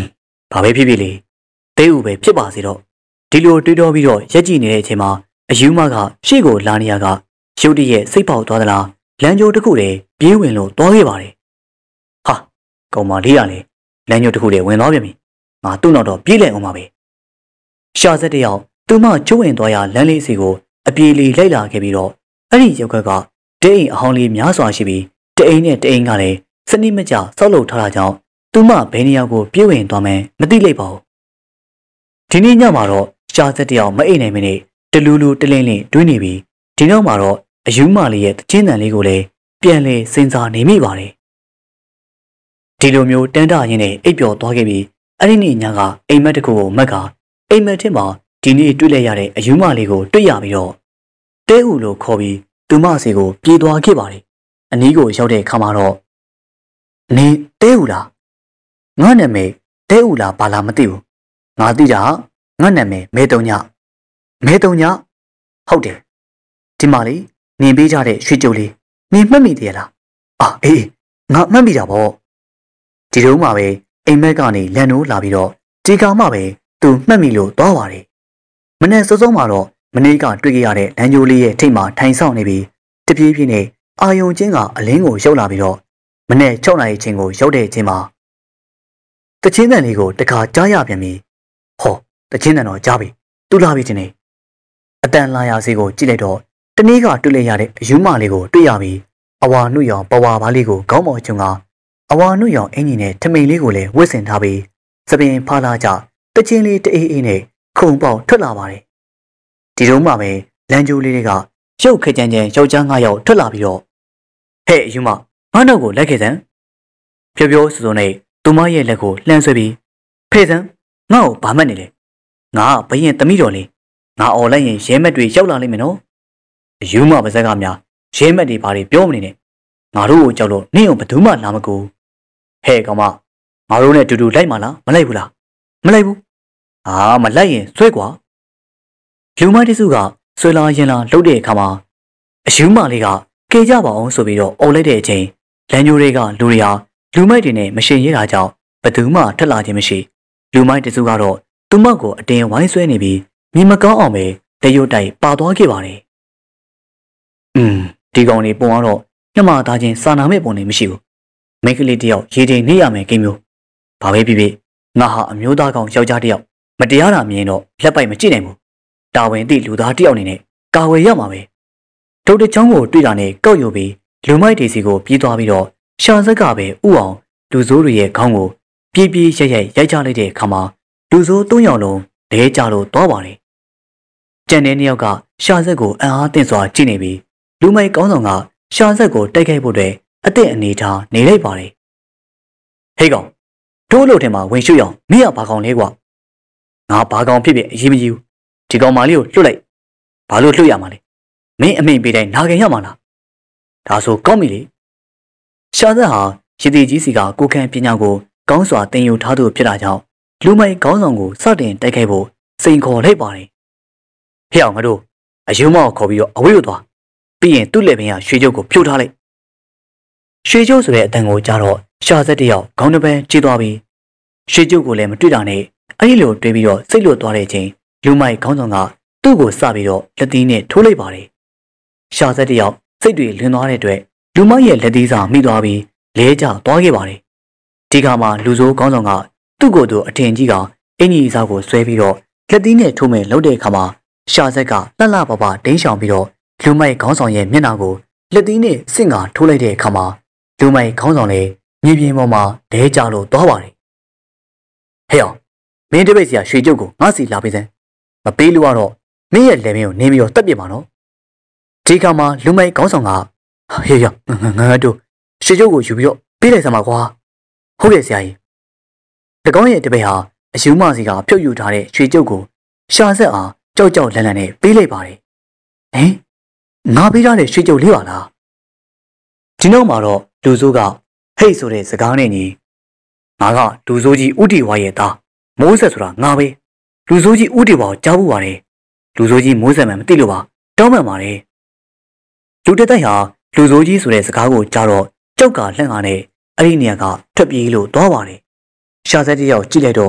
ဘာပဲဖြစ်ဖြစ်လေတဲဦးပဲဖြစ်ပါစေတော့ဒီလိုတွေးတောပြီးတော့ရက်ကြည့်နေတဲ့အချိန်မှာအယူမကရှေ့ကိုလာနေရကရုတ်တရက်စိတ်ပေါက်သွားသလားလမ်းကြိုးတစ်ခုတည်းပြေးဝင်လို့သွားခဲ့ပါတယ်ဟာကောင်မလေးရလေလမ်းကြိုးတစ်ခုတည်းဝင်သွားပြန်ပြီငါသူ့နောက်တော့ပြေးလိုက်အောင်ပါပဲရှာဆက်တယောက်သူမကျိုးဝင်သွားရလမ်းလေးစီကိုအပြေးလေးလိုက်လာခဲ့ပြီးတော့အဲ့ဒီရုပ်ခက်ကတဲအိမ်အဟောင်းလေးများစွာရှိပြီးတအိမ်နဲ့တအိမ်ကလည်းစနစ်မကျဆောက်လုပ်ထားတာကြောင့်သူမဘယ်နေရာကိုပြေးဝင်သွားမှန်းမသိလိုက်ပါဘူးဒီနေ့ညမှာတော့ရှာဆက်တယောက်မအိမ်နိုင်မနေတလူလူတလင်းလင်းတွေးနေပြီးဒီနောက်မှာတော့အယူမလေးရဲ့တချင်းတန်လေးကိုလည်းပြန်လေစဉ်းစားနေမိပါတယ်ဒီလိုမျိုးတန်းတရင်းနဲ့အိပ်ပျော်သွားခဲ့ပြီးအဲ့ဒီနေ့ညကအိမ်မက်တစ်ခုကိုမက်ကအိမ်မက်ထက်မှာဒီနေ့တွေ့လိုက်ရတဲ့အယူမလေးကိုတွေ့ရပြီးတော့တဲဦးလို့ခေါ်ပြီးသူမစီကိုပြေးသွားခဲ့ပါတယ်အနီးကိုရောက်တဲ့အခါမှာတော့နေတဲဦးလားငါနာမည်တဲဦးလားဘာလားမသိဘူးငါသိတာငါနာမည်မဲတုံညမဲတုံညဟုတ်တယ်ဒီမှာလေနင်ပေးကြတဲ့ရွှေကြိုးလေးနင်မှတ်မိသေးလားအာအေးငါမှတ်မိတာပေါ့ဒီတုန်းမှာပဲအိမ်မက်ကနေလန်နိုးလာပြီးတော့ဒီကောင်မှပဲသူမှတ်မိလို့သွားပါတယ်မနေ့စောစောမှာတော့မနေ့ကတွေ့ကြရတဲ့လန်ဂျိုလေးရဲ့ထိတ်မှာထိုင်ဆောင်နေပြီးတပြေးပြေးနဲ့အာယုံချင်းကအလင်းကိုရောက်လာပြီးတော့မနေ့၆နာရီချင်းကိုရောက်တဲ့အချိန်မှာတချင်းတန်လေးကိုတခါကြားရပြန်ပြီဟောတချင်းတန်တော့ကြားပြီတူလာပြီချင်းနေအတန်လာရစီကိုကြည့်လိုက်တော့တနေ့ကတွေ့လိုက်ရတဲ့အယူမလေးကိုတွေ့ရပြီးအဝါနှုတ်ရောင်ပဝါပါးလေးကိုခေါင်းပေါ်ချုံကအဝါနှုတ်ရောင်အင်ကြီးနဲ့ထမိန်လေးကိုလည်းဝှက်ဆင်ထားပြီးသပင်ဖားလာကြတချင်းလေးတအေးအေးနဲ့ခုံပေါက်ထွက်လာပါတယ်ဒီတုန်းမှပဲလမ်းကျိုးလေးတွေကရုပ်ခက်ကြမ်းကြမ်းယောက်ျားငါးယောက်ထွက်လာပြီးတော့ဟဲ့အယူမငါနောက်ကိုလက်ခဲ့စမ်းဖြောဖြောဆူဆူနဲ့သူမရဲ့လက်ကိုလှမ်းဆွဲပြီးဖဲ့စမ်းငါ့ကိုဘာမှတ်နေလဲငါဘရင်သမီးတော်လေးငါអော်လိုက်ရင်ရဲမက်တွေရောက်လာလိမ့်မယ်နော်အယူမပါဇက်ကများရဲမက်တွေဘာတွေပြောမနေနဲ့ငါတို့ကိုကြောက်လို့နင့်ကိုဘယ်သူမှလာမကူဟဲ့ကောင်မငါတို့နဲ့အတူတူလိုက်မလားမလိုက်ဘူးလားမလိုက်ဘူးအာမလိုက်ရင်ဆွဲကွာလူမတစုကဆွဲလာရင်လာလှုပ်တဲ့အခါမှာအယူမလေးကကေကြပါအောင်ဆိုပြီးတော့អော်လိုက်တဲ့အချိန်လမ်းညိုတွေကလူတွေဟာလူမိုက်တွေနဲ့မရှင်ရတာကြောင့်ဘယ်သူမှထက်လာခြင်းမရှိလူမိုက်တစုကတော့သူ့မောက်ကိုအတင်းဝိုင်းဆွဲနေပြီးမြင်မကောင်းအောင်ပဲလက်ရွတ်တိုက်ပါသွားခဲ့ပါတယ်อืมဒီကောင်လေးပုံကတော့ညမသားချင်းစာနာမဲ့ပုံနေမရှိဘူးမိန်းကလေးတယောက်ရေချိန်နေရမယ်ကိမျိုးဘာပဲဖြစ်ဖြစ်ငါဟာအမျိုးသားကောင်ယောက်ျားတယောက်မတရားတာမြင်တော့လက်ပိုက်မကြည့်နိုင်ဘူးတာဝန်သိလူသားတယောက်အနေနဲ့ကာဝယ်ရမှာပဲဒုတ်တချောင်းကိုတွေ့တာနဲ့ကောက်ယူပြီးလူမိုက်တွေစီကိုပြေးသွားပြီးတော့ရှာဆက်ကပဲဥအောင်လူစိုးတွေရဲ့ခေါင်းကိုပြေးပြေးရိုက်ရိုက်ရိုက်ချလိုက်တဲ့အခါမှာလူစိုးသုံးယောက်လုံးလဲကြလို့သွားပါတယ်ကြံတဲ့နှစ်ယောက်ကရှာဆက်ကိုအံ့အားသင့်စွာကြည့်နေပြီးလူမိုက်ကောင်းဆောင်ကရှာဆက်ကိုတိုက်ခိုက်ဖို့အတွက်အသက်အနေထားနေလိုက်ပါတယ်ဟေးကောင်တို့လို့ထင်မှာဝင်ရွှေ့အောင်မင်းကဘာကောင်လဲကွာငါဘာကောင်ဖြစ်ဖြစ်အရေးမကြီးဘူးဒီကောင်မလေးကိုလွတ်လိုက်ဘာလို့လွတ်ရမှာလဲမင်းအမိန်ပေးတိုင်းနာခံရမှာလားဒါဆိုကောင်းပြီလေရှာဆက်ဟာရည်တည်ကြီးစီကကိုခန့်ပညာကိုကောင်းစွာသင်ယူထားသူဖြစ်တာကြောင့်လူမိုက်ကောင်းဆောင်ကိုစတင်တိုက်ခိုက်ဖို့စိန်ခေါ်လိုက်ပါတယ်ဟဲ့အောင်ငါတို့အယုံမောက်ခေါ်ပြီးတော့အဝေးကိုသွားပြီးရင်သူ့လက်ပင်ကရွှေကျုပ်ကိုဖြုတ်ထားလိုက်ရွှေကျုပ်ဆိုတဲ့အတန်ကိုကြားတော့ရှာဆက်တယောက်ခေါင်းတစ်ပန်းကြေးသွားပြီးရွှေကျုပ်ကိုလည်းမတွေ့တာနဲ့အဲ့ဒီလိုတွေးပြီးတော့စိတ်လွတ်သွားတဲ့အချိန်လူမိုက်ခေါင်းဆောင်ကသူ့ကိုစပြီးတော့လက်သီးနဲ့ထိုးလိုက်ပါတယ်ရှာဆက်တယောက်စိတ်တွေလွင်သွားတဲ့အတွက်လူမိုက်ရဲ့လက်သီးစာမိသွားပြီးလဲကျသွားခဲ့ပါတယ်ဒီကမှလူဆိုးခေါင်းဆောင်ကသူ့ကိုယ်သူအထင်ကြီးကအင်ကြီးစားကိုဆွဲပြီးတော့လက်သီးနဲ့ထိုးမဲ့လှုပ်တဲ့အခါမှာရှာဆက်ကလှလှပပဒိန်းရှောင်ပြီးတော့လူမိုက်ခေါင်းဆောင်ရဲ့မျက်နှာကိုလက်သီးနဲ့ဆင့်ကာထိုးလိုက်တဲ့အခါမှာလူမိုက်ခေါင်းဆောင်လည်းမြေပြင်ပေါ်မှာလဲကျလို့သွားပါတယ်ဟဲ့အောင်မင်းတပည့်စီကရွှေကျုပ်ကိုငါစီလာပေးစမ်းမပေးလို့ကတော့မင်းရဲ့လက်မင်းကိုနင်းပြီးတော့တက်ပြစ်ပါနော်ဒီခါမှာလူမိုက်ခေါင်းဆောင်ကဟေးရငါတို့ရွှေကျုပ်ကိုယူပြီးတော့ပေးလိုက်စမ်းပါကွာဟုတ်တယ်ဆရာကြီး၎င်းရဲ့တပည့်ဟာအယူမစီကဖြုတ်ယူထားတဲ့ရွှေကျုပ်ကိုရှာဆက်အားကြောက်ကြောက်လန့်လန့်နဲ့ပေးလိုက်ပါတယ်ဟင်ငါပေးထားတဲ့ရွှေကျုပ်လေးပါလားဒီနောက်မှာတော့လူဆိုးကဟိတ်ဆိုတဲ့စကားနဲ့ညီငါကလူဆိုးကြီးဥတီဝါရဲ့သားမိုးဆက်ဆိုတာငါပဲလူဆိုးကြီးဥတီဝါကိုကြားဖို့ပါတယ်လူဆိုးကြီးမိုးဆက်မှမသိလို့ပါတောင်းပန်ပါတယ်လူတက်တိုက်ဟာလူဆိုးကြီးဆိုတဲ့စကားကိုကြားတော့ကြောက်ကလှန့်ကားနဲ့အဲ့ဒီနေရာကထွက်ပြေးလို့သွားပါတယ်ရှာဆက်တယောက်ကြည့်လိုက်တော့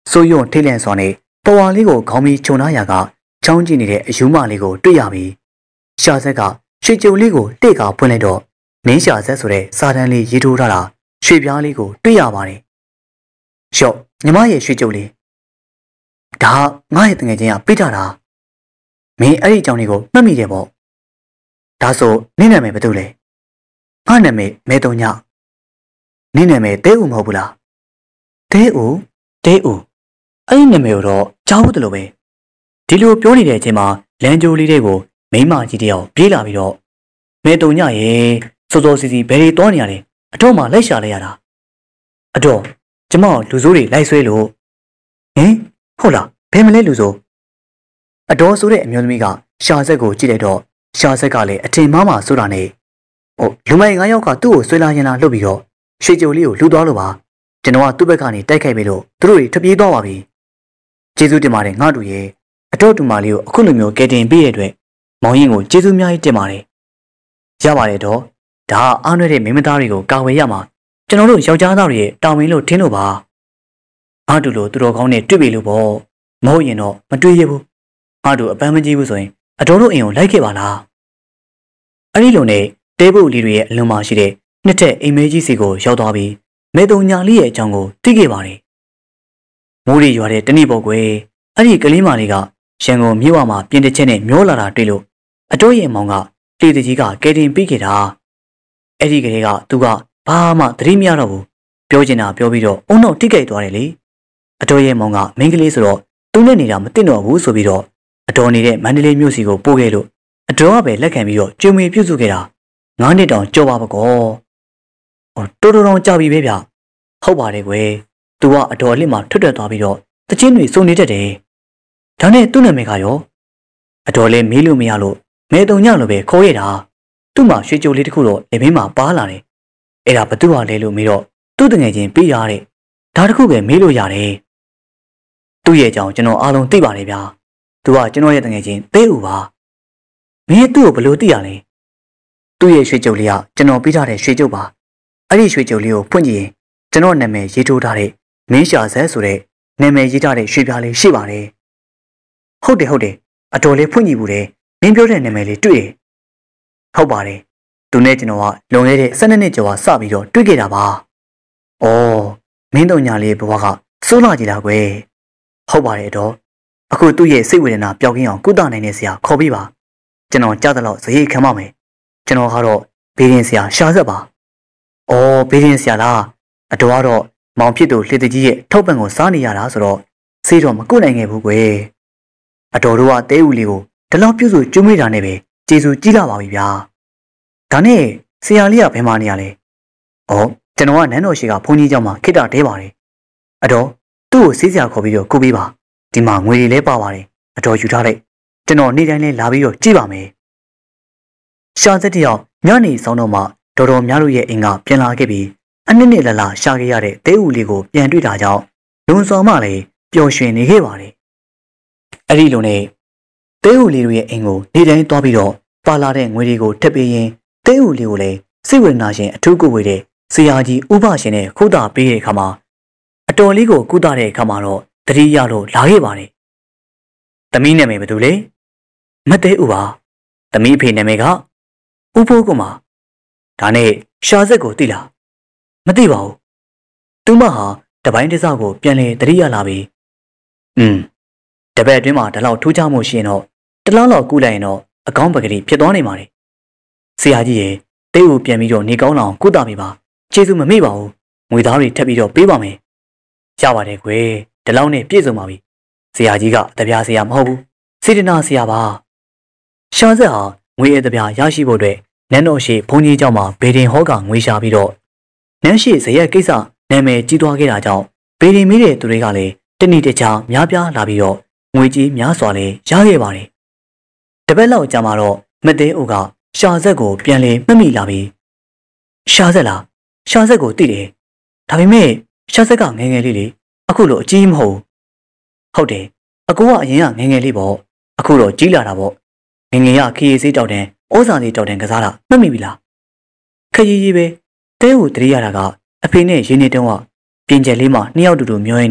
ဆိုယွန်းထိတ်လန့်စွာနဲ့ပဝါလေးကိုခေါင်းပြီးခြုံထားရာကချောင်းကြည့်နေတဲ့အယူမလေးကိုတွေ့ရပြီရှာဆက်ကရွှေကြုံလေးကိုတိတ်ကဖွင့်လိုက်တော့မင်းရှာဆက်ဆိုတဲ့စာတန်းလေးရေးထိုးထားတာရွှေပြားလေးကိုတွေ့ရပါတယ်ရော့ညီမရဲ့ရွှေကြုံလေးဒါငါ့ရဲ့တငယ်ချင်းကပေးထားတာမင်းအဲ့ဒီအကြောင်းလေးကိုမှတ်မိတယ်ပေါ့ဒါဆိုနင့်နာမည်ဘာလို့လဲငါနာမည်မဲတုံညနင့်နာမည်တဲဦးမဟုတ်ဘူးလားတဲဦးတဲဦးအဲ့ဒီနာမည်ကိုတော့ကြားဘူးတလို့ပဲဒီလိုပြောနေတဲ့အချိန်မှာလမ်းကြိုးလေးတွေကိုမိမကြီးတယောက်ပြေးလာပြီးတော့မဲတုံညရေစောစောစီစီဘယ်တွေတောနေရလဲအတော့မှလိုက်ရှာလိုက်ရတာအတော့ကျမလူစိုးတွေလိုက်ဆွဲလို့ဟင်ဟုတ်လားဘယ်မလဲလူစိုးအတော်ဆိုတဲ့အမျိုးသမီးကရှာဆက်ကိုကြည့်လိုက်တော့ရှာဆက်ကလည်းအထင်မှားမှဆိုတာနဲ့ဟိုလူမိုင်ငါးယောက်ကသူ့ကိုဆွဲလာရင်လာလှုပ်ပြီးတော့ရွှေကြိုလေးကိုလှူသွားလို့ပါကျွန်တော်ကသူ့ဘက်ကနေတိုက်ခိုက်ပြီလို့သူတို့တွေထပြေးသွားပါပြီကျေးဇူးတင်ပါတယ်ငါတို့ရဲ့အတော်တူမလေးကိုအခုလိုမျိုးကယ်တင်ပေးတဲ့အတွက်မောင်ရင်ကိုကျေးဇူးများကြီးတင်ပါတယ်ရပါတယ်တော့ဒါအားနွဲ့တဲ့မိမသားတွေကိုကာဝယ်ရမှာကျွန်တော်တို့ယောက်ျားသားတွေရဲ့တောင်းမင်းလို့ထင်လို့ပါငါတို့လိုသူတော်ကောင်းနဲ့တွေ့ပြီလို့ပေါ့မဟုတ်ရင်တော့မတွေ့ရဘူးငါတို့အပန်းမကြီးဘူးဆိုရင်အတော်တို့အိမ်ကိုလိုက်ခဲ့ပါလားအဲ့ဒီလိုနဲ့တဲပုတ်လေးတွေရဲ့အလွန်မရှိတဲ့နှစ်ထက်အိမ်မဲကြီးစီကိုရောက်သွားပြီးမဲတုံညာလေးရဲ့အကြောင်းကိုသိခဲ့ပါတယ်မိုးရီရွာတဲ့တနေ့ပေါ့ကွယ်အဲ့ဒီကလေးမလေးကရန်ကုန်မြို့ဝမှာပြင်းတစ်ချက်နဲ့မျောလာတာတွေ့လို့အတော်ရဲ့မောင်ကလေတကြီးကကယ်တင်ပေးခဲ့တာအဲ့ဒီကလေးကသူကဘာမှသတိမရတော့ဘူးပြောချင်တာပြောပြီးတော့အုံနောက်တိတ်ကြိုက်သွားတယ်လေအတော်ရဲ့မောင်ကမိန်းကလေးဆိုတော့သူနဲ့နေတာမသိတော့ဘူးဆိုပြီးတော့အတော်နေတဲ့မန္တလေးမြို့စီကိုပို့ခဲ့လို့အတော်ကပဲလက်ခံပြီးတော့ကျွေးမွေပြုစုခဲ့တာငါးနှစ်တောင်ကြော်ပါပကောဟောတိုးတိုးတောင်ကြာပြီပဲဗျဟုတ်ပါတယ်ကွယ်သူကအတော်လက်မှာထွက်ထွက်သွားပြီးတော့တချင်းတွေစုံနေတတ်တယ်ဒါနဲ့သူ့နာမည်ကရောအတော်လဲမေးလို့မရလို့မဲတုံညလို့ပဲခေါ်ရတာသူ့မှာရွှေကြိုလေးတစ်ခုတော့လေမင်းမှာပါလာတယ်အဲ့ဒါဘသူ့ဟာလဲလို့မေးတော့သူ့တငယ်ချင်းပေးရတဲ့ဒါတစ်ခုပဲမေးလို့ရတယ်သူ့ရဲ့အကြောင်းကျွန်တော်အားလုံးသိပါတယ်ဗျာသူကကျွန်တော်ရဲ့တငယ်ချင်းသေးဦးပါမင်းသူ့ကိုဘယ်လိုသိရလဲသူ့ရဲ့ရွှေကြုံလေးကကျွန်တော်ပေးထားတဲ့ရွှေကြုံပါအဲ့ဒီရွှေကြုံလေးကိုဖွင့်ကြည့်ရင်ကျွန်တော်နာမည်ရေးထိုးထားတဲ့မင်းရှာဆဲဆိုတဲ့နာမည်ရေးထားတဲ့ရွှေပြားလေးရှိပါတယ်ဟုတ်တယ်ဟုတ်တယ်အတော်လေးဖွင့်ကြည့်ဘူးတယ်မင်းပြောတဲ့နာမည်လေးတွေ့တယ်ဟုတ်ပါတယ်သူနဲ့ကျွန်တော်ကလွန်ခဲ့တဲ့၁၂နှစ်ကျော်ကစပြီးတော့တွေ့ခဲ့တာပါအော်မင်းတို့ညာလေးဘဝကစိုးလာကြည့်တာကွယ်ဟုတ်ပါတယ်တော့အခုသူ့ရဲ့စိတ်ဝေဒနာပျောက်ကင်းအောင်ကုသနိုင်တဲ့ဆရာခေါ်ပေးပါကျွန်တော်ကြားသလောက်ဇေယျခံပါမယ်ကျွန်တော်ကတော့ဘေးရင်ဆရာရှာဆက်ပါအော်ဘေးရင်ဆရာလားအတော်ကတော့မောင်ဖြစ်သူလှေတကြီးရဲ့ထောက်ပံ့ကိုစားနေရတာဆိုတော့စေးတော့မကုနိုင်ခဲ့ဘူးကွယ်အတော်တို့ကတဲဦးလေးကိုဒီလောက်ပြုစုကျွေးမွေးတာနဲ့ပဲကျေးဇူးကြီးလာပါပြီဗျာဒါနဲ့ဆရာလေးကဘယ်မှာနေရလဲအော်ကျွန်တော်ကနန်းတော်ရှိကဘုန်းကြီးကျောင်းမှာခိတ္တတဲပါတယ်အတော်သူ့ကိုဆေးဆရာခေါ်ပြီးတော့ကုပေးပါဒီမှာငွေတွေလည်းပါပါတယ်အတော်ယူထားလိုက်ကျွန်တော်နေ့တိုင်းလဲလာပြီးတော့ကြည့်ပါမယ်ရှာစက်တယောက်ညနေဆောင်တော့မှတော်တော်များတို့ရဲ့အိမ်ကပြန်လာခဲ့ပြီးအနည်းနဲ့လလရှာခဲ့ရတဲ့တဲဦးလေးကိုပြန်တွေ့တာကြောင့်လွန်စော်မှလည်းပျော်ရွှင်နေခဲ့ပါတယ်အဲ့ဒီလိုနဲ့တဲဦးလေးတို့ရဲ့အိမ်ကိုနေ့တိုင်းသွားပြီးတော့ပါလာတဲ့ငွေတွေကိုထပ်ပေးရင်တဲဦးလေးကိုလည်းစိတ်ဝေဒနာရှင်အထူးကိုဝေတဲ့ဆရာကြီးဥပရှင်နဲ့ခုတာပေးတဲ့အခါမှာအတော်လေးကိုကုသတဲ့အခါမှာတော့တတိယလို့လာခဲ့ပါတယ်။သမီးနာမည်ဘယ်သူလဲ။မသေးဦးပါ။သမီးအဖေနာမည်ကဥဖိုးကမဒါနဲ့ရှာဆက်ကိုသိလား။မသိပါဘူး။သူမဟာတပိုင်းတစကိုပြန်လေတတိယလာပြီ။อืมတပည့်အတွင်းမှာဒီလောက်ထူးခြားမှုရှိရင်တော့တလားလောက်ကူးလိုက်ရင်တော့အကောင်းပကတိဖြစ်သွားနိုင်ပါတယ်။ဆရာကြီးရဲ့တဲကိုပြန်ပြီးတော့နေကောင်းအောင်ကုသပေးပါ။ကျေးဇူးမမေ့ပါဘူး။ငွေသားတွေထပ်ပြီးတော့ပေးပါမယ်။ရပါတယ်ကွယ်ဒီလောက်နဲ့ပြည့်စုံပါပြီဆရာကြီးကတပြားဆရာမဟုတ်ဘူးစေတနာဆရာပါရှာဆက်ဟာငွေအတပြားရရှိဖို့အတွက်နန်းတော်ရှိဘုန်းကြီးကျောင်းမှာဘေဒင်ဟောကငွေရှာပြီးတော့နန်းရှိဇရက်ကိစ္စနာမည်ကြီးသွားခဲ့တာကြောင့်ဘေဒင်မိတဲ့သူတွေကလည်းတနည်းတခြားများပြားလာပြီးတော့ငွေကြီးများစွာလည်းရခဲ့ပါတယ်တပတ်လောက်ကြာမှတော့မသေးဦးကရှာဆက်ကိုပြန်လေမှတ်မိလာပြီးရှာဆက်လားရှာဆက်ကိုသိတယ်ဒါပေမဲ့ရှာဆက်ကငယ်ငယ်လေးလေအခုလိုအကြီးမဟုတ်ဟုတ်တယ်အကူကအရင်ကငယ်ငယ်လေးပေါ့အခုတော့ကြီးလာတာပေါ့ငယ်ငယ်ရခရီးစေးတောက်တယ်ဩဇာစေးတောက်တယ်ကစားတာမှတ်မိပြီလားခရီးကြီးပဲတဲကိုတရိရတာကအဖေနဲ့ရင်းနေတုန်းကပြင်ကျက်လေးမှာနှစ်ယောက်တူတူမျောရင်းနဲ့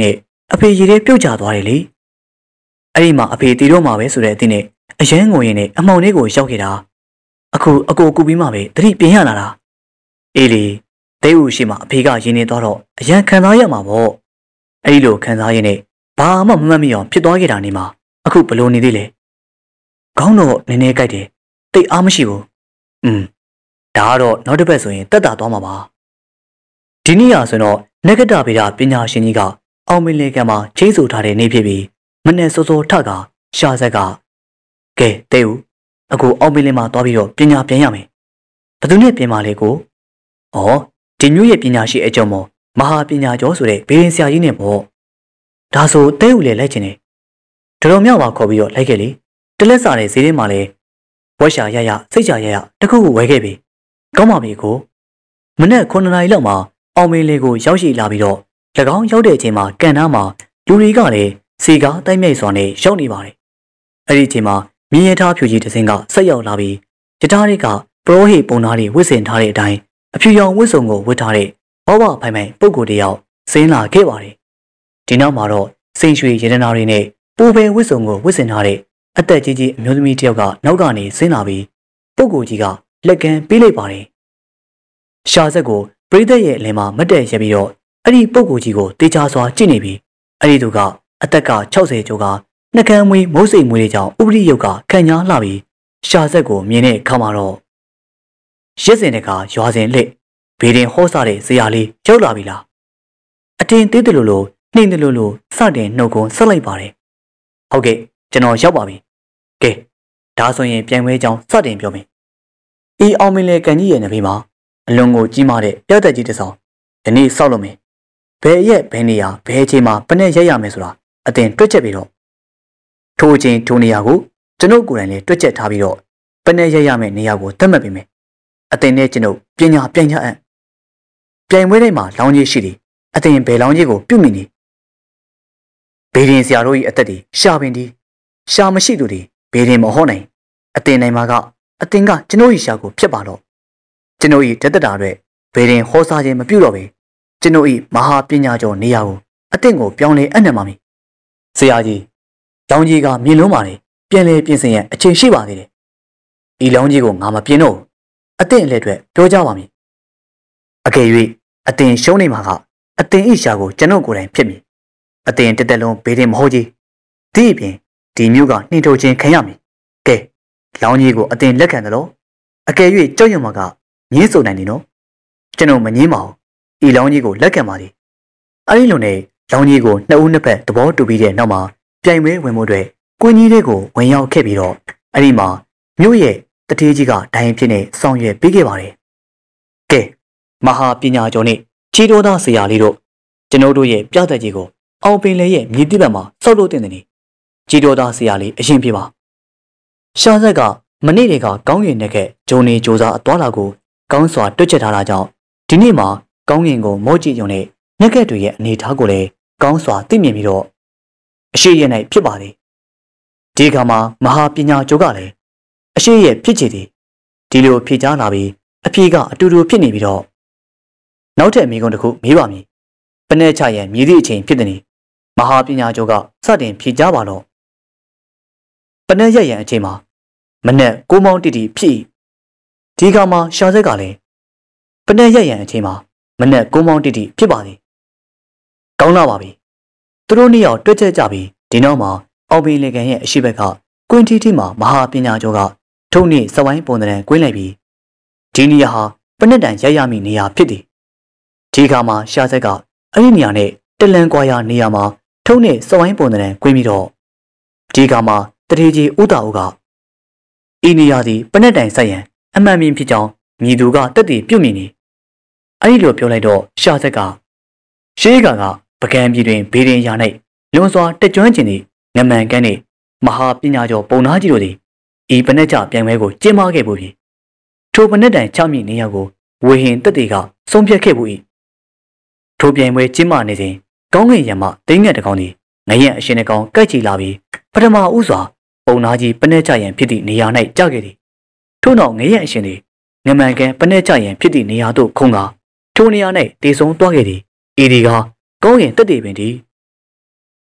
အဖေရေထဲပြုတ်ကျသွားတယ်လေအဲ့ဒီမှာအဖေတီတော့မှာပဲဆိုတဲ့အသည့်နဲ့အရန်ငိုရင်နဲ့အမောင်လေးကိုရောက်ခဲ့တာအခုအကိုကူပြီးမှပဲတတိပြင်ရလာတာအေးလေတဲဦးရှိမှအဖေကရင်းနေသွားတော့အရန်ခံစားရမှာပေါ့အဲ့ဒီလိုခံစားရင်းနဲ့ဘာမှမမှတ်မိအောင်ဖြစ်သွားခဲ့တာနေမှာအခုဘလို့နေသေးလဲခေါင်းတော့နည်းနည်းကြိုက်တယ်တိတ်အားမရှိဘူးอืมဒါကတော့နောက်တစ်ပတ်ဆိုရင်တက်တာသွားမှာပါဒီနေ့ရဆိုတော့နဂတဗေဒပညာရှင်ကြီးကအောင်မင်းလေးကမှာချင်းဆိုထားတဲ့နေ့ဖြစ်ပြီးမနဲ့စောစောထကရှာဆက်ကကဲတဲဦးအခုအောင်မင်းလေးမှာသွားပြီးတော့ပညာပြန်ရမယ်ဘယ်သူနဲ့ပြင်ပါလဲကိုဩဒီမျိုးရဲ့ပညာရှိအကြောင်းမောမဟာပညာကျော်ဆိုတဲ့ဘေးရင်ဆရာကြီးနဲ့ပေါ့ဒါဆိုတဲဦးလည်းလိုက်ချင်တယ်တော်တော်မြောက်ပါခေါ်ပြီးတော့လိုက်ခဲ့လေတလက်စားတဲ့ဈေးထဲမှာလဲဝက်ရှာရရစိတ်ချရရတခုခုဝဲခဲ့ပြီကောင်းပါပြီကိုမနေ့ခုနှစ်နာရီလောက်မှာအောင်မင်းလေးကိုရောက်ရှိလာပြီးတော့၎င်းရောက်တဲ့အချိန်မှာကန်သားမှာလူတွေကလည်းစီကားတိုက်မြိုက်စွာနဲ့ရောက်နေပါတယ်အဲ့ဒီအချိန်မှာမြင်းရထားဖြူကြီးတစ်စင်းကဆက်ရောက်လာပြီးယထာတွေကပရောဟိပုံသားတွေဝစ်စင်ထားတဲ့အတိုင်းအဖြူရောင်ဝစ်စုံကိုဝတ်ထားတဲ့ဘောဘဖိုင်ဖိုင်ပုဂ္ဂိုလ်တယောက်ဆင်းလာခဲ့ပါတယ်ဒီနောက်မှာတော့စိန်ရွှေရတနာတွေနဲ့ပူပယ်ဝစ်စုံကိုဝစ်စင်ထားတဲ့အသက်ကြီးကြီးအမျိုးသမီးတယောက်ကနောက်ကနေဆင်းလာပြီးပုဂ္ဂိုလ်ကြီးကလက်ကမ်းပေးလိုက်ပါတယ်ရှာဆက်ကိုပရိသတ်ရဲ့အလယ်မှာမတ်တက်ရပြီးတော့အဲ့ဒီပုဂ္ဂိုလ်ကြီးကိုတေချာစွာကြည့်နေပြီးအဲ့ဒီသူကအသက်က၆၀ကျော်ကနှကမ်းမွေးမိုးစိမ်မွေးတွေကြောင့်ဥပရိယုတ်ကခံညာလှပြီးရှာဆက်ကိုမြင်တဲ့အခါမှာတော့ရစ်စင်တကရွာစင်လက်ဘေးတင်ဟောစားတဲ့ဇရာလေးရောက်လာပြီလားအတင်းသေးတယ်လို့လို့နှိမ့်တယ်လို့လို့စတင်နှုတ်ကုန်းဆက်လိုက်ပါတယ်ဟုတ်ကဲ့ကျွန်တော်ရောက်ပါပြီကဲဒါဆိုရင်ပြန်ဝဲကြောင်းစတင်ပြောမယ်အေးအောင်မင်းလေကန်ကြီးရဲ့နဘေးမှာအလွန်ကိုကြီးမားတဲ့ပြတ်သက်ကြီးတစ်ဆောင်ဒီနေ့စောက်လို့မယ်ဘယ်ရက်ဘယ်နေရာဘယ်အချိန်မှာဘယ်နဲ့ရက်ရမယ်ဆိုတာအတင်တွက်ချက်ပြီးတော့ထိုအချိန်ထိုနေရာကိုကျွန်ုပ်ကိုယ်တိုင်လည်းတွက်ချက်ထားပြီးတော့ဘယ်နဲ့ရက်ရမယ်နေရာကိုသတ်မှတ်ပေးမယ်အတင်နဲ့ကျွန်ုပ်ပညာပြညာအံ့ပြိုင်ပွဲတိုင်းမှာလောင်းကြီးရှိတယ်အတင်ဘယ်လောင်းကြီးကိုပြုတ်မိနေဘေးရင်ဆရာတို့၏အသက်တွေရှာပင်ဒီရှာမရှိသူတွေဘေးရင်မဟုတ်နိုင်အတင်နိုင်မှာကအတင်ကကျွန်ုပ်၏ရှာကိုဖျက်ပါတော့ကျွန်ုပ်၏တက်တက်တာတွေဘေးရင်ဟောစားခြင်းမပြုတော့ပဲကျွန်ုပ်၏မဟာပညာကျော်နေရာကိုအတင်ကိုပြောင်းလဲအံ့နံပါမည်ဆရာကြီးလောင်းကြီးကမြင်လုံးပါလေပြန်လဲပြင်ဆင်ရအချိန်ရှိပါသေးတယ်ဤလောင်းကြီးကိုငါမပြင်တော့အတင်အလက်တွေပြောကြပါမည်အကယ်၍အတင်ရှုံးနေမှာကအတင်၏ရှာကိုကျွန်ုပ်ကိုယ်တိုင်ဖြစ်မည်အတင်တက်တက်လုံးဘေးရင်မဟုတ်ကြီးဒီအပြင်ဒီမျိုးကနှင်ထုတ်ခြင်းခံရမည်ကဲလောင်းကြီးကိုအတင်လက်ခံတယ်လို့အကယ်၍ကြောက်ရွံ့မှာကငင်းစုံနိုင်နေနော်ကျွန်တော်မငင်းပါဘူးဤလောင်းကြီးကိုလက်ခံပါသည်အဲဒီလိုနဲ့လောင်းကြီးကိုနှစ်ဦးနှစ်ဖက်သဘောတူပြီးတဲ့နောက်မှာပြိုင်ပွဲဝင်မှုတွေကွင်းကြီးတွေကိုဝင်ရောက်ခဲ့ပြီးတော့အဲဒီမှာမြို့ရဲ့တထေးကြီးကဒိုင်ဖြစ်နေဆောင်ရွက်ပေးခဲ့ပါတယ်ကဲမဟာပညာကျော်နဲ့ချီတော်သားဆရာလေးတို့ကျွန်တော်တို့ရဲ့ပြသက်ကြီးကိုအောင်ပင်လေရဲ့မြေတိပတ်မှာစောက်လို့တင်တယ်ချီတော်သားဆရာလေးအရင်ပြပါရှားဆက်ကမနေ့တည်းကကောင်းကင်နဲ့ကဂျုံနေကြိုးစားအသွားလာကိုကောင်းစွာတွက်ချက်ထားတာကြောင့်ဒီနေ့မှာကောင်းကင်ကိုမော့ကြည့်ုံနဲ့ညက်ကက်တွေရဲ့အနေထားကိုလည်းကောင်းစွာသိမြင်ပြီးတော့အရှိရ၌ဖြစ်ပါသည်ဒီကမှာမဟာပညာကျော်ကလည်းအရှိရဖြစ်ချေသည်ဒီလိုဖြေကြားလာပြီးအဖြေကအတူတူဖြစ်နေပြီးတော့နောက်ထပ်မိကုံတစ်ခုမေးပါမည်ပနဲ့ချရန်မြည်သည့်အချိန်ဖြစ်သည်မဟာပညာကျော်ကစတင်ဖြေကြားပါတော့ပနဲ့ရရန်အချိန်မှာမနဲ့ကိုမောင်တီတီဖြစ်ဒီကမှာရှာဆက်ကလည်းပနဲ့ရရန်အချိန်မှာမနဲ့ကိုမောင်တီတီဖြစ်ပါသည်ကောင်းလာပါပြီသူတို့နှစ်ယောက်တွက်ချက်ကြပြီးဒီနောက်မှာအောင်ပင်လေကန်ရဲ့အရှိဘက်ကကွင်းတီတီမှာမဟာပညာကျော်ကထုံနှင့်စဝိုင်းပုံသဏ္ဍာန်ကွင်းလိုက်ပြီးဒီနေရာဟာပနက်တန်ရရမိနေရာဖြစ်သည်ဒီခါမှာရှာဆက်ကအဲ့ဒီနေရာနဲ့တလန်ကွာရာနေရာမှာထုံနှင့်စဝိုင်းပုံသဏ္ဍာန်ကွင်းပြီးတော့ဒီခါမှာတထေကြီးဦးတာဦးကဤနေရာသည်ပနက်တိုင်ဆိုင်ရန်အမှန်မြင်ဖြစ်ကြောင်းမြည်သူကတက်တည်ပြုတ်မြင်နေအဲ့ဒီလိုပြောလိုက်တော့ရှာဆက်ကရှေးကကပကံပြည်တွင်ဘေးရင်ရာ၌လွန်စွာတက်ကျွမ်းကျင်သည့်ငမန်ကန်းနှင့်မဟာပညာကျော်ပုံနာကြီးတို့သည်ဤပနက်ကြပြိုင်ပွဲကိုကျင်းပခဲ့ပူပြီထိုပနက်တိုင်ချမိနေရာကိုဝေဟင်တက်တေကဆုံးဖြတ်ခဲ့ပူ၏ထိုပြိုင်ပွဲကျင်းပနေစဉ်ကောင်းကင်ရံမှတိမ်ငက်တကောင်သည်ငရက်အရှင်တကောင်ကိုက်ချီလာပြီးပထမဦးစွာပုံနာကြီးပနက်ကြရန်ဖြစ်သည့်နေရာ၌ကြခဲ့သည်ထို့နောက်ငရက်အရှင်သည်ငမန်ကန်းပနက်ကြရန်ဖြစ်သည့်နေရာသို့ခုန်ကာထိုနေရာ၌တေဆုံးသွားခဲ့သည်ဤဒီကကောင်းကင်တက်တေပင်သည်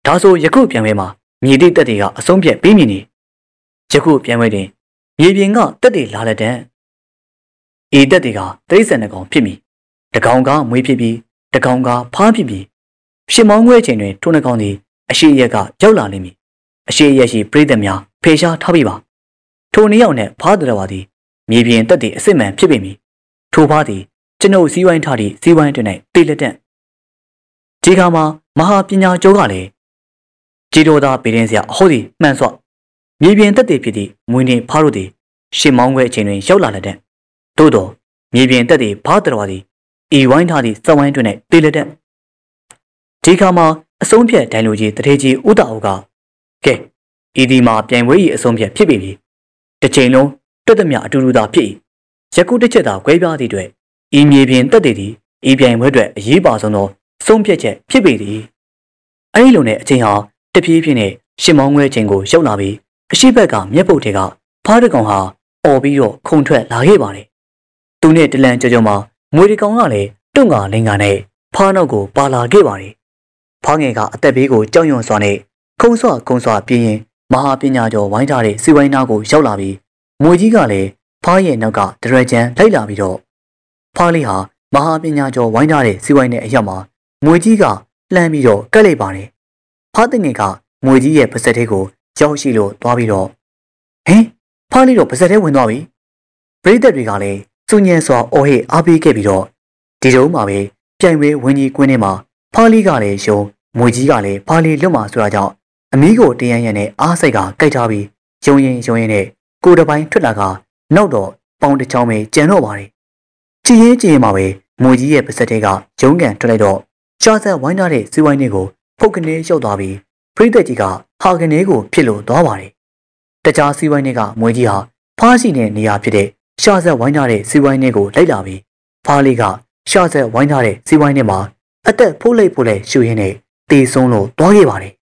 ဒါဆိုယခုပြန်ဝဲမှာမြေတိတက်တွေကအဆုံးဖြတ်ပြီးမြင်နေယခုပြန်ဝဲတင်မြေပြင်ကတက်တွေလာလက်တဲ့ဤတက်တွေကတိရစ္ဆာန်တစ်ကောင်ဖြစ်မိတကောင်ကမွေးဖြစ်ပြီးတကောင်ကဖားဖြစ်ပြီးရှင်မောင်းခွဲချိန်တွင်ထိုနှစ်ကောင်သည်အရှိရက်ကရောက်လာလိမ့်မည်အရှိရက်ရှိပြိတ္တများဖေရှားထားပြီးပါထိုနှစ်ယောက်နဲ့ဖားတော်ဝါသည်မြေပြင်တက်တွေအစစ်မှန်ဖြစ်ပေမည်ထိုဖားသည်ကျွန်ုပ်စည်းဝိုင်းထားသည့်စည်းဝိုင်းတွင်၌တေးလက်တဲ့ဒီကမှာမဟာပညာကျော်ကလည်းကြည်တော်သားပေရင်စရာအဟုတ်သည်မှန်စွာမြေပြင်တက်တွေဖြစ်သည့်မွေးနေဖားတို့သည်ရှင်မောင်းခွဲချိန်တွင်ရောက်လာလက်တဲ့သို့တော်မြေပြင်တက်တွေဖားတော်ဝါသည်ဤဝိုင်းထားသည့်စက်ဝိုင်းတွင်၌တေးလက်တဲ့ဒီကမှာအဆုံးဖြတ်ဒိုင်လူကြီးတထေကြီးဦးတာအုပ်ကကဲဤဒီမှာပြိုင်ပွဲ၏အဆုံးဖြတ်ဖြစ်ပြီတစ်ချိန်လုံးတွတ်သမျှအတူတူသာဖြစ်၏ယခုတစ်ချက်သာကွဲပြားသည့်အတွက်ဤမြေပြင်တက်တွေသည်ဤပြိုင်ပွဲအတွက်အရေးပါဆုံးသောဆုံးဖြတ်ချက်ဖြစ်ပေသည်အဲဒီလိုနဲ့အချိန်ဟာတပြေးပြေးနဲ့ရှင်မောင်းခွဲချိန်ကိုရောက်လာပြီးအရှိဘက်ကမျက်ပုတ်တွေကဖားတကောင်ဟာអော်ပြီးတော့ခုန်ထွက်လာခဲ့ပါတယ်သူနဲ့တလန်ကြော်ကြော်မှာမွေတကောင်ကလည်းတွန့်ကာလင်းကာနဲ့ဖားနောက်ကိုပါလာခဲ့ပါတယ်ဖားငယ်ကအသက်ဘေးကိုကြောက်ရွံ့စွာနဲ့ခုံဆွခုံဆွပြင်းရင်မဟာပညာကျော်ဝိုင်းထားတဲ့စီဝိုင်းနာကိုရောက်လာပြီးမွေကြီးကလည်းဖားရဲ့နောက်ကဒရဂျန်လိုက်လာပြီးတော့ဖားလေးဟာမဟာပညာကျော်ဝိုင်းထားတဲ့စီဝိုင်းနဲ့အရောက်မှာမွေကြီးကလှမ်းပြီးတော့ကက်လိုက်ပါတယ်ဖားတဲ့ငယ်ကမွေကြီးရဲ့ပါးစပ်ထဲကိုရောက်ရှိလို့သွားပြီးတော့ဟင်ဖားလေးတော့ပါးစပ်ထဲဝင်သွားပြီပရိသတ်တွေကလည်းစုညံစွာအော်ဟစ်အားပေးခဲ့ပြီးတော့ဒီတုန်းမှာပဲပြိုင်ပွဲဝင်းကြီးကွင်းထဲမှာဖားလေးကလည်းရှုံမွေကြီးကလည်းဖားလေးလွတ်မှာဆိုတာကြောင့်အမီးကိုတရန်ရန်နဲ့အားစိတ်ကကြိုက်ထားပြီးရုံရင်ရုံရင်နဲ့ကိုယ်တစ်ပိုင်းထွက်လာကနောက်တော့ပေါင်တစ်ချောင်းပဲကျန်တော့ပါတယ်ချီရင်ချီရင်မှာပဲမွေကြီးရဲ့ပါးစပ်ထဲကရုံးကန်ထွက်လိုက်တော့ရှာဆက်ဝိုင်းထားတဲ့စီဝိုင်းတွေကိုဖုတ်ကနေရောက်သွားပြီးပရိသတ်ကြီးကဟာကနေကိုဖြစ်လို့သွားပါတယ်တခြားစီဝိုင်းတွေကမွေကြီးဟာဖားရှိတဲ့နေရာဖြစ်တဲ့ရှာဆက်ဝိုင်းထားတဲ့စီဝိုင်းတွေကိုလိုက်လာပြီးဖားလေးကရှာဆက်ဝိုင်းထားတဲ့စီဝိုင်းတွေမှာအသက်ဖိုးလိုက်ဖိုးလိုက်ရှူရင်းနဲ့တေဆုံးလို့သွားခဲ့ပါတယ်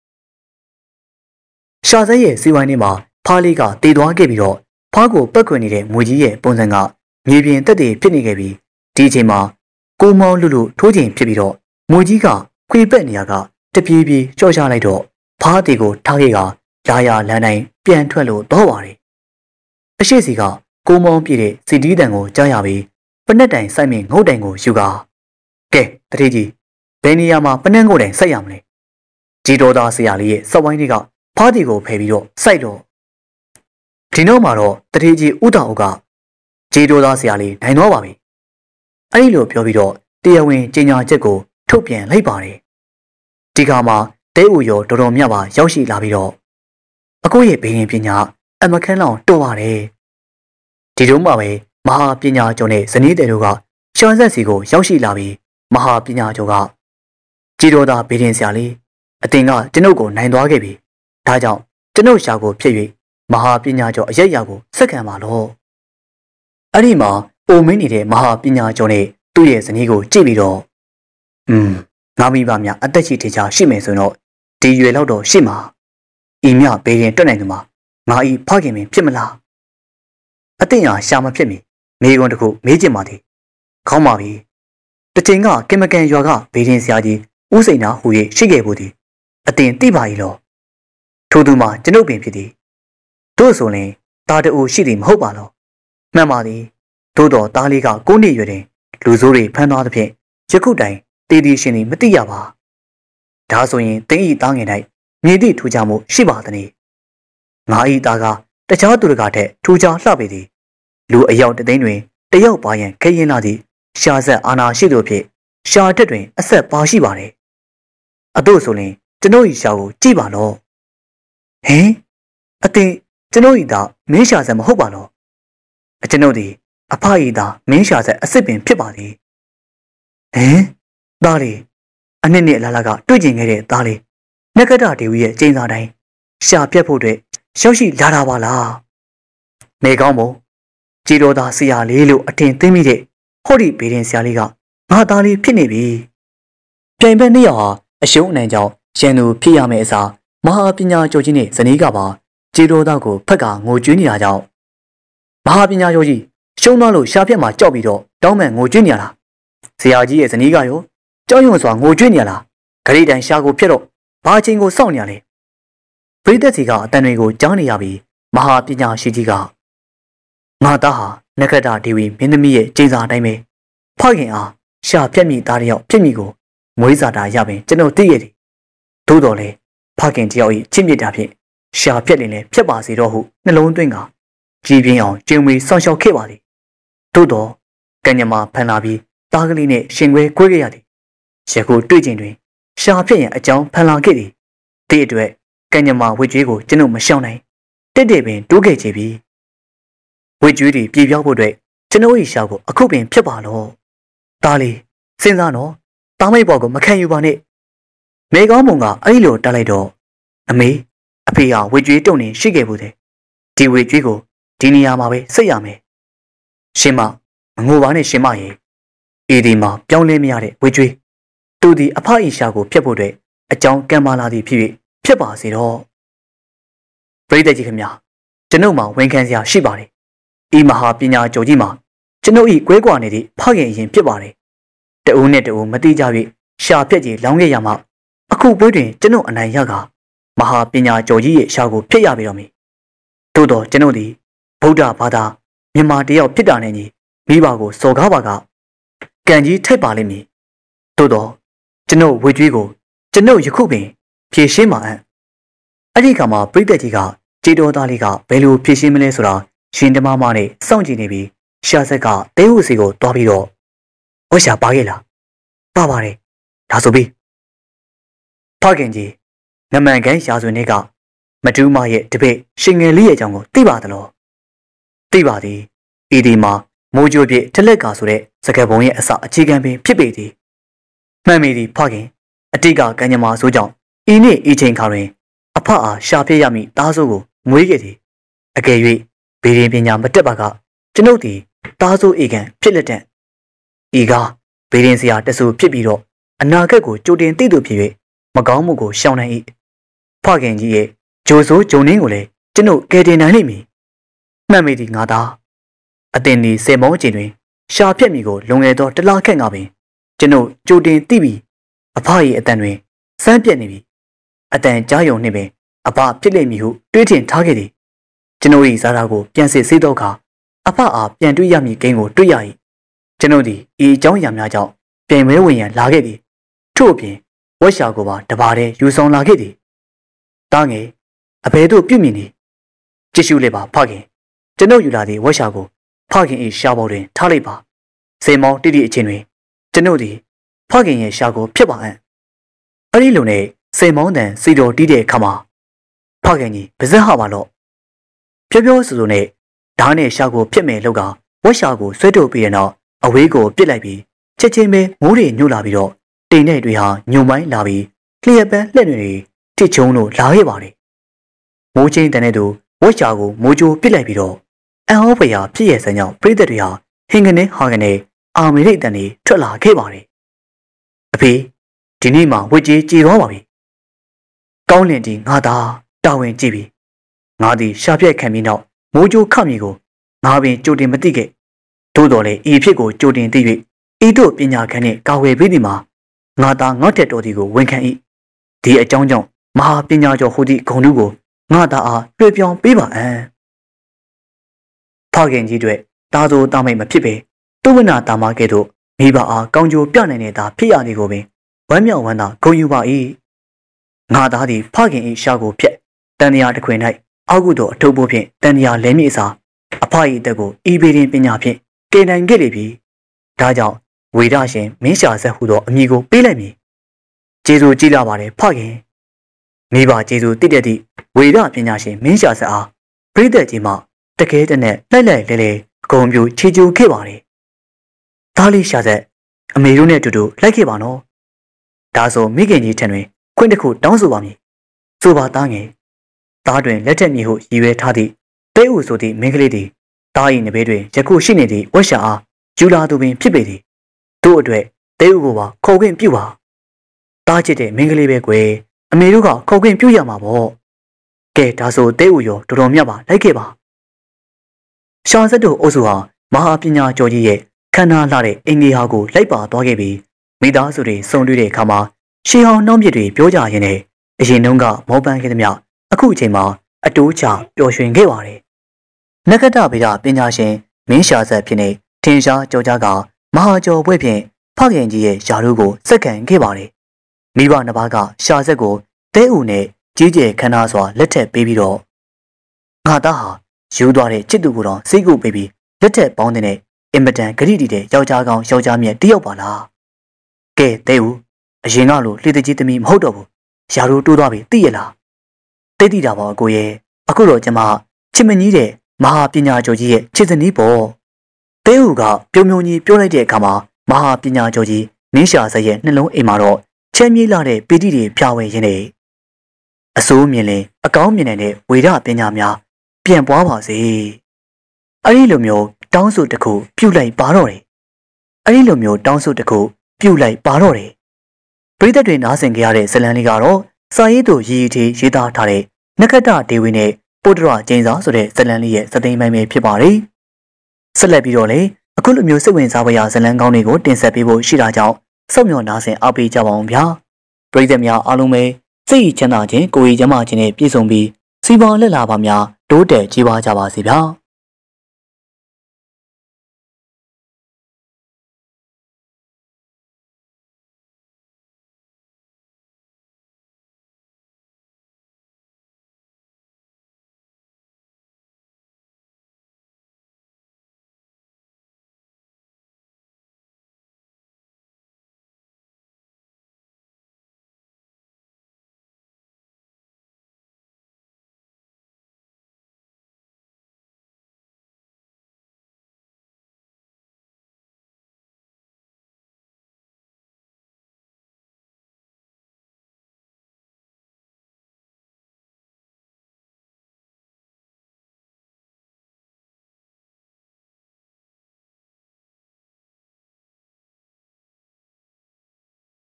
ရှာဆက်ရဲ့စီဝိုင်းထဲမှာဖားလေးကတေသွားခဲ့ပြီးတော့ဖားကိုပက်ခွင်နေတဲ့မွေကြီးရဲ့ပုံစံကမြေပြင်တက်တွေဖြစ်နေခဲ့ပြီးဒီအချိန်မှာကိုမောင်းလူလူထိုးချိန်ဖြစ်ပြီးတော့မွေကြီးကခွေပက်နေရကတပြေးပြေးကြော့ချလိုက်တော့ဖားတီကိုထားခဲ့ကလာရလမ်းတိုင်းပြန်ထွက်လို့တော့ပါတယ်အရှိစီကကိုမောင်းပြည့်တဲ့စီတီးတန်ကိုကြားရပြီးပနက်တိုင်စိုက်မြင့်ငုတ်တိုင်ကိုယူကကဲတတိကြီးဘယ်နေရာမှာပနက်ငုတ်တိုင်စိုက်ရမလဲជីတော်သားဆရာလေးရဲ့စက်ဝိုင်းတွေကဖားတီကိုဖယ်ပြီးတော့စိုက်တော့ဒီနောက်မှာတော့တတိကြီးဥတောင်ကជីတော်သားဆရာလေးနိုင်တော့ပါပြီအဲ့ဒီလိုပြောပြီးတော့တရားဝင်ကြေညာချက်ကိုထုတ်ပြန်လိုက်ပါတယ်ဒီကမှာတဲဦးရောတော်တော်မြတ်ပါရောက်ရှိလာပြီးတော့အကိုရဲ့ဘေးရင်ပညာအမခန်းလောင်တော်ပါတယ်ဒီတုန်းမှာပဲမဟာပညာကျော်နဲ့ဇနီးတဲ့တို့ကရှောင်းဆက်စီကိုရောက်ရှိလာပြီးမဟာပညာကျော်ကជីတော်သားဘေးရင်ဆရာလေးအတင်ကကျွန်ုပ်ကိုနိုင်သွားခဲ့ပြီဒါကြောင့်ကျွန်ုပ်ရှာကိုဖြစ်၍မဟာပညာကျော်အရက်ရာကိုစက္ကန့်ပါလို့အဲ့ဒီမှာအိုမင်းနေတဲ့မဟာပညာကျော်နဲ့သူ့ရဲ့ဇနီးကိုကြည့်ပြီးတော့อืมငါမိဘများအသက်ရှိထေချာရှိမယ်ဆိုတော့ဒီရွယ်လောက်တော့ရှိမှာဤမြဘေးရင်တွက်နိုင်သူမှာငါဤဖခင်မင်းဖြစ်မလားအတင်ဟာရှာမဖြစ်မီမိကွန်းတခုမေးချင်ပါသည်ခေါင်းပါပြီတစ်ချိန်ကကင်မကန်ရွာကဘေးရင်ဆရာကြီးဦးစိန်နာဟူ၍ရှိခဲ့ဘူးသည်အတင်သိပါ၏လောထို့သူမှာကျွန်ုပ်ပင်ဖြစ်သည်တို့ဆိုရင်တာတူရှိသည်မဟုတ်ပါလောမှန်ပါသည်သို့တော်သားလေးကကိုးနှစ်ရွယ်တွင်လူဆိုးတွေဖမ်းသွားသဖြင့်ယခုတိုင်တည်တည်ရှင်သည်မသိရပါဒါဆိုရင်တင်းဤသားငယ်၌မြေသည့်ထူးခြားမှုရှိပါသနည်းငါဤသားကတခြားသူတွေကထက်ထူးခြားလှပေသည်လူအယောက်တသိန်းတွင်တယောက်ပါရန်ခရင်လာသည့်ရှားဆက်အာနာရှိသူဖြင့်ရှားတက်တွင်အဆက်ပါရှိပါれအတို့ဆိုရင်ကျွန်ုပ်ဤရှားကိုကြည့်ပါလောဟင်အတင်ကျွန်ုပ်ဤသားမင်းရှားဆက်မဟုတ်ပါလောအကျွန်ုပ်သည်အဖဤသားမင်းရှားဆက်အစ်စ်ပင်ဖြစ်ပါသည်ဟင်သားလေးအနှစ်နှစ်အလားလားကတွေ့ကျင်ခဲ့တဲ့သားလေးနဂဒဒေဝီရဲ့ကျင်းစာတိုင်းရှာပြတ်ဖို့အတွက်ရောက်ရှိလာတာပါလားနေကောင်းမို့ជីတော်သားဆရာလေးလို့အထင်သိမိတဲ့ဟောဒီဘေးရင်ဆရာလေးကငါသားလေးဖြစ်နေပြီပြိုင်ဘက်နှစ်ယောက်ဟာအရှုံးအနိုင်ကြောင့်ရန်သူဖြစ်ရမယ့်အစားမဟာပညာကျော်ကြီးနဲ့ဇနီးကပါជីတော်သားကိုဖက်ကငိုကြွေးနေတာကြောင့်မဟာပညာကျော်ကြီးရှုံးသွားလို့ရှာပြတ်မှာကြောက်ပြီးတော့တောင်းမှန်ငိုကြွေးနေရတာဆရာကြီးရဲ့ဇနီးကရောကြောက်ရွံ့စွာငိုကြွေးနေရလားဂရိတိုင်ရှာကိုဖြစ်တော့ဘာအချိန်ကိုစောင့်နေရလဲပရိသတ်စီကအတန်တွေကိုကြားနေရပြီးမဟာပညာရှိကြီးကငါသားဟာနက္ခတ္တဒေဝီမင်းသမီးရဲ့ကျိန်စာအတိုင်းပဲဖခင်အားရှာပြက်မိသားတယောက်ဖြစ်မိကိုမွေးစားတာရပင်ကျွန်တော်သိရသည်သို့တော်လည်းဖခင်တယောက်၏ချစ်မြတ်တာဖြင့်ရှာပြက်လင်လည်းဖြစ်ပါစေတော့ဟုနှလုံးသွင်းကကြည်ပြင်းအောင်ကျင်းဝေးဆောင်ရှောက်ခဲ့ပါသည်သို့တော်ကံညမဖန်လာပြီးသားကလေးနဲ့ရှင်ခွဲကွဲခဲ့ရသည်ယခုတွေ့ချိန်တွင်ရှာပြက်ရန်အကြောင်းဖန်လာခဲ့သည်ဒီအတွက်ကံညမဝေကျွေးကိုကျွန်ုပ်မရှောင်နိုင်တက်တဲ့ပင်တိုးခဲ့ကြပြီဝေကျွေးတွေပြေပြောက်ဖို့အတွက်ကျွန်ုပ်၏ရှာကိုအခုပင်ဖြစ်ပါလို့သားလေးစဉ်းစားနော်တားမိတ်ဘော်ကိုမခံယူပါနဲ့မေကောင်းမုံကအဲ့လိုတက်လိုက်တော့အမေအဖေဟာဝေကျွေးတုံနေရှိခဲ့ဘူးတဲ့ဒီဝေကျွေးကိုဒီနေရာမှာပဲစိတ်ရမယ်ရှင်မမငိုပါနဲ့ရှင်မရဲ့အေဒီမှာပြောင်းလဲမရတဲ့ဝေကျွေးသူဒီအဖအီရှာကိုဖျက်ဖို့အတွက်အကြောင်းကံမာလာသည်ဖြစ်ဖြစ်ပါစေတော့ပရိသတ်ကြီးခင်ဗျာကျွန်ုပ်မှာဝန်ခံစရာရှိပါတယ်ဤမဟာပညာကျော်ကြီးမှာကျွန်ုပ်ဤကွဲကွာနေသည့်ဖခင်ရင်ဖြစ်ပါတယ်တအုံးနဲ့တအုံးမတိကြ၍ရှာပြက်ကြီးလောင်းခဲ့ရမှအခုပွဲတွင်ကျွန်ုပ်အနိုင်ရကမဟာပညာကျော်ကြီးရဲ့ရှာကိုဖျက်ရပြီတော့မည်သို့တော့ကျွန်ုပ်သည်ဗုဒ္ဓဘာသာမြန်မာတယောက်ဖြစ်တာနဲ့ညီမိဘကိုစော်ကားပါကကံကြီးထိုက်ပါလိမ့်မည်သို့တော့ကျွန်ုပ်ဝေကျွေးကိုကျွန်ုပ်ယခုပင်ဖြည့်ရှင်းပါအံ့အဲ့ဒီခါမှာပရိသတ်ကြီးကကြေတော်သားလေးကဘယ်လိုဖြည့်ရှင်းမလဲဆိုတာရှင်တမမနဲ့စောင့်ကြည့်နေပြီးရှာဆက်ကတဲဟုစီကိုတွားပြီးတော့ဝက်ရှာပါခဲ့လားပါပါတယ်ဒါဆိုပြီးဖခင်ကြီးနမန်ကန်ရာဇဝင်တွေကမတူးမရဲ့တပည့်ရှင်ငယ်လေးရဲ့အကြောင်းကိုသိပါသလားသိပါသည်ဤဒီမှာမိုးကြိုးပြည့်ထလက်ကာဆိုတဲ့စကားပုံရဲ့အစအခြေခံပင်ဖြစ်ပေသည်မှန်ပြီဒီဖခင်အတိတ်ကကံကြမ္မာဆိုကြောင့်ဤနေ့ဤချိန်ခါတွင်အဖအားရှာပြရမည်သားစိုးကိုမွေးခဲ့သည်အကယ်၍ဗေဒင်ပညာမတက်ပါကကျွန်ုပ်သည်သားစိုးဧကန်ဖြစ်လက်တဲ့ဤကားဗေဒင်စရာတဆူဖြစ်ပြီးတော့အနာဂတ်ကိုကြိုတင်သိသူဖြစ်၍မကောင်းမှုကိုရှောင်နိုင်၏ဖခင်ကြီးရဲ့ဂျိုဆိုးဂျုံနှင်းကိုလည်းကျွန်ုပ်ကယ်တင်နိုင်လိမ့်မည်မှန်ပြီဒီငါသားအတင်ဒီစေမောချိန်တွင်ရှာဖြက်မိကိုလွန်ခဲ့သောတလားခန့်ကပင်ကျွန်ုပ်ကြိုတင်သိပြီးအဖ၏အတန်တွင်စမ်းပြက်နေပြီအတန်ကြားယုံနှင့်ပင်အဖဖြစ်လိမ့်မည်ဟုတွေးထင်ထားခဲ့သည်ကျွန်ုပ်၏ဇာတာကိုပြန်စစ်ဆေးသောအခါအဖအားပြန်တွေ့ရမည်ကိန်းကိုတွေ့ရ၏ကျွန်ုပ်သည်ဤအကြောင်းအရာများကြောင့်ပြန်မဲဝင်ရန်လာခဲ့သည်ထို့အပြင်ဝက်ရှာကိုပါတပါးတည်းယူဆောင်လာခဲ့သည်တားငယ်အဘယ်သို့ပြုမြင်နေကြည့်ရှုလေပါဖခင်ကျွန်ုပ်ယူလာသည့်ဝက်ရှာကိုဖခင်၏ရှာပေါ်တွင်ထားလိုက်ပါစေမောင်းတိတိအချင်းတွင်ကျွန်ုပ်သည်ဖခင်ရဲ့ရှာကိုဖြစ်ပါအံ့အဲ့ဒီလိုနဲ့စေမောင်းတန်စီတော်တီးတဲ့အခါမှာဖခင်ကြီးပါဇက်ဟပါတော့ပြောပြောဆိုဆိုနဲ့ဓာတ်နဲ့ရှာကိုဖြစ်မယ်လောက်ကဝက်ရှာကိုဆွဲထုတ်ပြီးတဲ့နောက်အဝေးကိုပစ်လိုက်ပြီးချက်ချင်းပဲမိုးတွေညှို့လာပြီးတော့တိမ်နဲ့တွေဟာညုံပိုင်းလာပြီးလျှက်ပန်းလှက်တွေတစ်ချုံလို့လာခဲ့ပါတယ်မိုးချင်းတန်တဲ့သူဝက်ရှာကိုမိုးကြိုးပစ်လိုက်ပြီးတော့အန်ဟောဖရာဖြစ်ရဲ့စံကြောင့်ပရိသတ်တွေဟာဟင်ကနေဟာကနေအာမေရိတ်တန်တွေထွက်လာခဲ့ပါတယ်အဖေဒီနေ့မှဝက်ကြီးကြည်သွားပါပြီကောင်းလင်ဒီငါသာတာဝန်ကြည့်ပြီငါသည်ရှာပြက်ခံပြီးနောက်မိုးကြိုးခမြေကိုငါပင်ကြိုတင်မသိခဲ့သို့တော်လည်းဤဖြစ်ကိုကြိုတင်သိ၍ဤတို့ပညာခန်းနှင့်ကာဝယ်ပေးသည်မှာငါသာငေါ့တက်တော်သည်ကိုဝန်ခံ၏ဒီအကြောင်းကြောင့်မဟာပညာကျော်ဟူသည့်ဂုဏ်ထူးကိုငါသာအားလွှဲပြောင်းပေးပါအံ့ဖခင်ကြီးတို့တာဆိုတာမိတ်မဖြစ်ပေသူဝနာတာမကဲ့သို့မိဘအားကောင်းကျိုးပြနိုင်တဲ့သာဖြစ်ရသည်ကိုပင်ဝမ်းမြောက်ဝမ်းသာဂုဏ်ယူပါ၏ငါသားသည်ဖခင်၏ရှာကိုဖျက်တန်တရားတစ်ခွင်၌အောက်ကုသို့အထုပ်ဖို့ဖြင့်တန်တရားလဲမြစ်စာအဖ၏အသက်ကိုဤပေရင်ပညာဖြင့်ကယ်နိုင်ခဲ့လေပြီဒါကြောင့်ဝေဒရှင်မင်းရှာဆက်ဟုသောအမည်ကိုပေးလိုက်မည်ကျေးဇူးကြီးလာပါတယ်ဖခင်မိဘကျေးဇူးတည်တဲ့သည့်ဝေဒပညာရှင်မင်းရှာဆက်အားပရိသတ်ကြီးမှတကယ်တည်းနဲ့လိုက်လိုက်လဲလဲဂုံပြူချီကျူခဲ့ပါတယ်သားလေးရှာဆက်အမေတို့နဲ့အတူတူလိုက်ခဲ့ပါနော်ဒါဆိုမိခင်ကြီးထံတွင်ခွင့်တစ်ခုတောင်းဆိုပါမည်ဆိုပါသားငယ်သားတွင်လက်ထက်မြေဟုရည်ရွယ်ထားသည့်တဲဦးဆိုသည့်မင်းကလေးသည်သား၏နဘေးတွင်ယခုရှိနေသည့်ဝက်ရှာအားယူလာသူပင်ဖြစ်ပေသည်တို့အတွက်တဲဦးကိုပါခေါ်ခွင့်ပြုပါသားချစ်တဲ့မင်းကလေးပဲကွယ်အမေတို့ကခေါ်ခွင့်ပြုရမှာပေါ့ကဲဒါဆိုတဲဦးရောတော်တော်မြတ်ပါလိုက်ခဲ့ပါရှာဆက်တို့အုပ်စုဟာမဟာပညာကျော်ကြီးရဲ့ခန္ဓာလှတဲ့အင်္ဂီဟာကိုလိုက်ပါသွားခဲ့ပြီးမိသားစုတွေစုံတွေ့တဲ့အခါမှာရှေးဟောင်းနှောင်းပြစ်တွေပြောကြရင်းနဲ့အရင်တုန်းကမောပန်းခဲ့သည်မြအခုအချိန်မှာအတိုးချပျော်ရွှင်ခဲ့ပါတယ်နဂတဗေဒပညာရှင်မင်းရှာဆက်ဖြစ်နေထင်ရှားကြောကြားကမဟာကျော်ဘွဲ့ဖြင့်ဖခင်ကြီးရဲ့ယာရုကိုစက္ကန့်ခဲ့ပါတယ်မိဘနှစ်ပါးကရှာဆက်ကိုတဲဦးနဲ့ကြီးကျယ်ခမ်းနားစွာလက်ထက်ပေးပြီးတော့ငါသားဟာယူသွားတဲ့ချစ်သူကိုတော့စိတ်ကူပေးပြီးလက်ထက်ပေါင်းတဲ့အင်မတန်ဂရိတီတဲ့ယောက်ျားကောင်းယောက်ျားမြတ်တယောက်ပါလားကဲတဲဦးအရင်ကလိုလှေတကြီးသမီးမဟုတ်တော့ဘူးယာရုတိုးသွားပြီသိရလားသိသိတာပါအကိုရဲ့အခုတော့ကျမချစ်မကြီးတဲ့မဟာပညာကျော်ကြီးရဲ့ချစ်စနီးပေါ့တဲဦးကပြုံပြုံကြီးပြောလိုက်တဲ့အခါမှာမဟာပညာကျော်ကြီးမင်းရှာဆက်ရဲ့နှလုံးအိမ်မှာတော့ချမ်းမြေးလာတဲ့ပီတိတွေဖြာဝဲရင်းနေအစိုးမြင်လင်အကောင်းမြင်တဲ့ဝေဒပညာများပြန်ပွားပါစေအဲ့ဒီလိုမျိုးတောင်းဆိုတစ်ခုပြုတ်လိုက်ပါတော့တယ်အဲ့ဒီလိုမျိုးတောင်းဆိုတစ်ခုပြုတ်လိုက်ပါတော့တယ်ပရိသတ်တွေနားဆင်ကြရတဲ့ဇလံလေးကတော့စာရေးသူရည်ရည်သေးရေးသားထားတဲ့နက္ခတ္တဒေဝီနဲ့ပုတ္တရကျင်းစာဆိုတဲ့ဇလံလေးရဲ့စသိမ်းပိုင်းပဲဖြစ်ပါတယ်ဆက်လက်ပြီးတော့လေအခုလိုမျိုးစိတ်ဝင်စားဖွယ်ရာဇလံကောင်းတွေကိုတင်ဆက်ပေးဖို့ရှိတာကြောင့်စောင့်မျှော်နားဆင်အားပေးကြပါအောင်ဗျာပရိသတ်များအားလုံးပဲစိတ်ချမ်းသာခြင်းကိုယ်ရည်ကျန်းမာခြင်းနဲ့ပြည့်စုံပြီးစီးပွားလက်လာပါများတိုးတက်ကြီးပွားကြပါစေဗျာ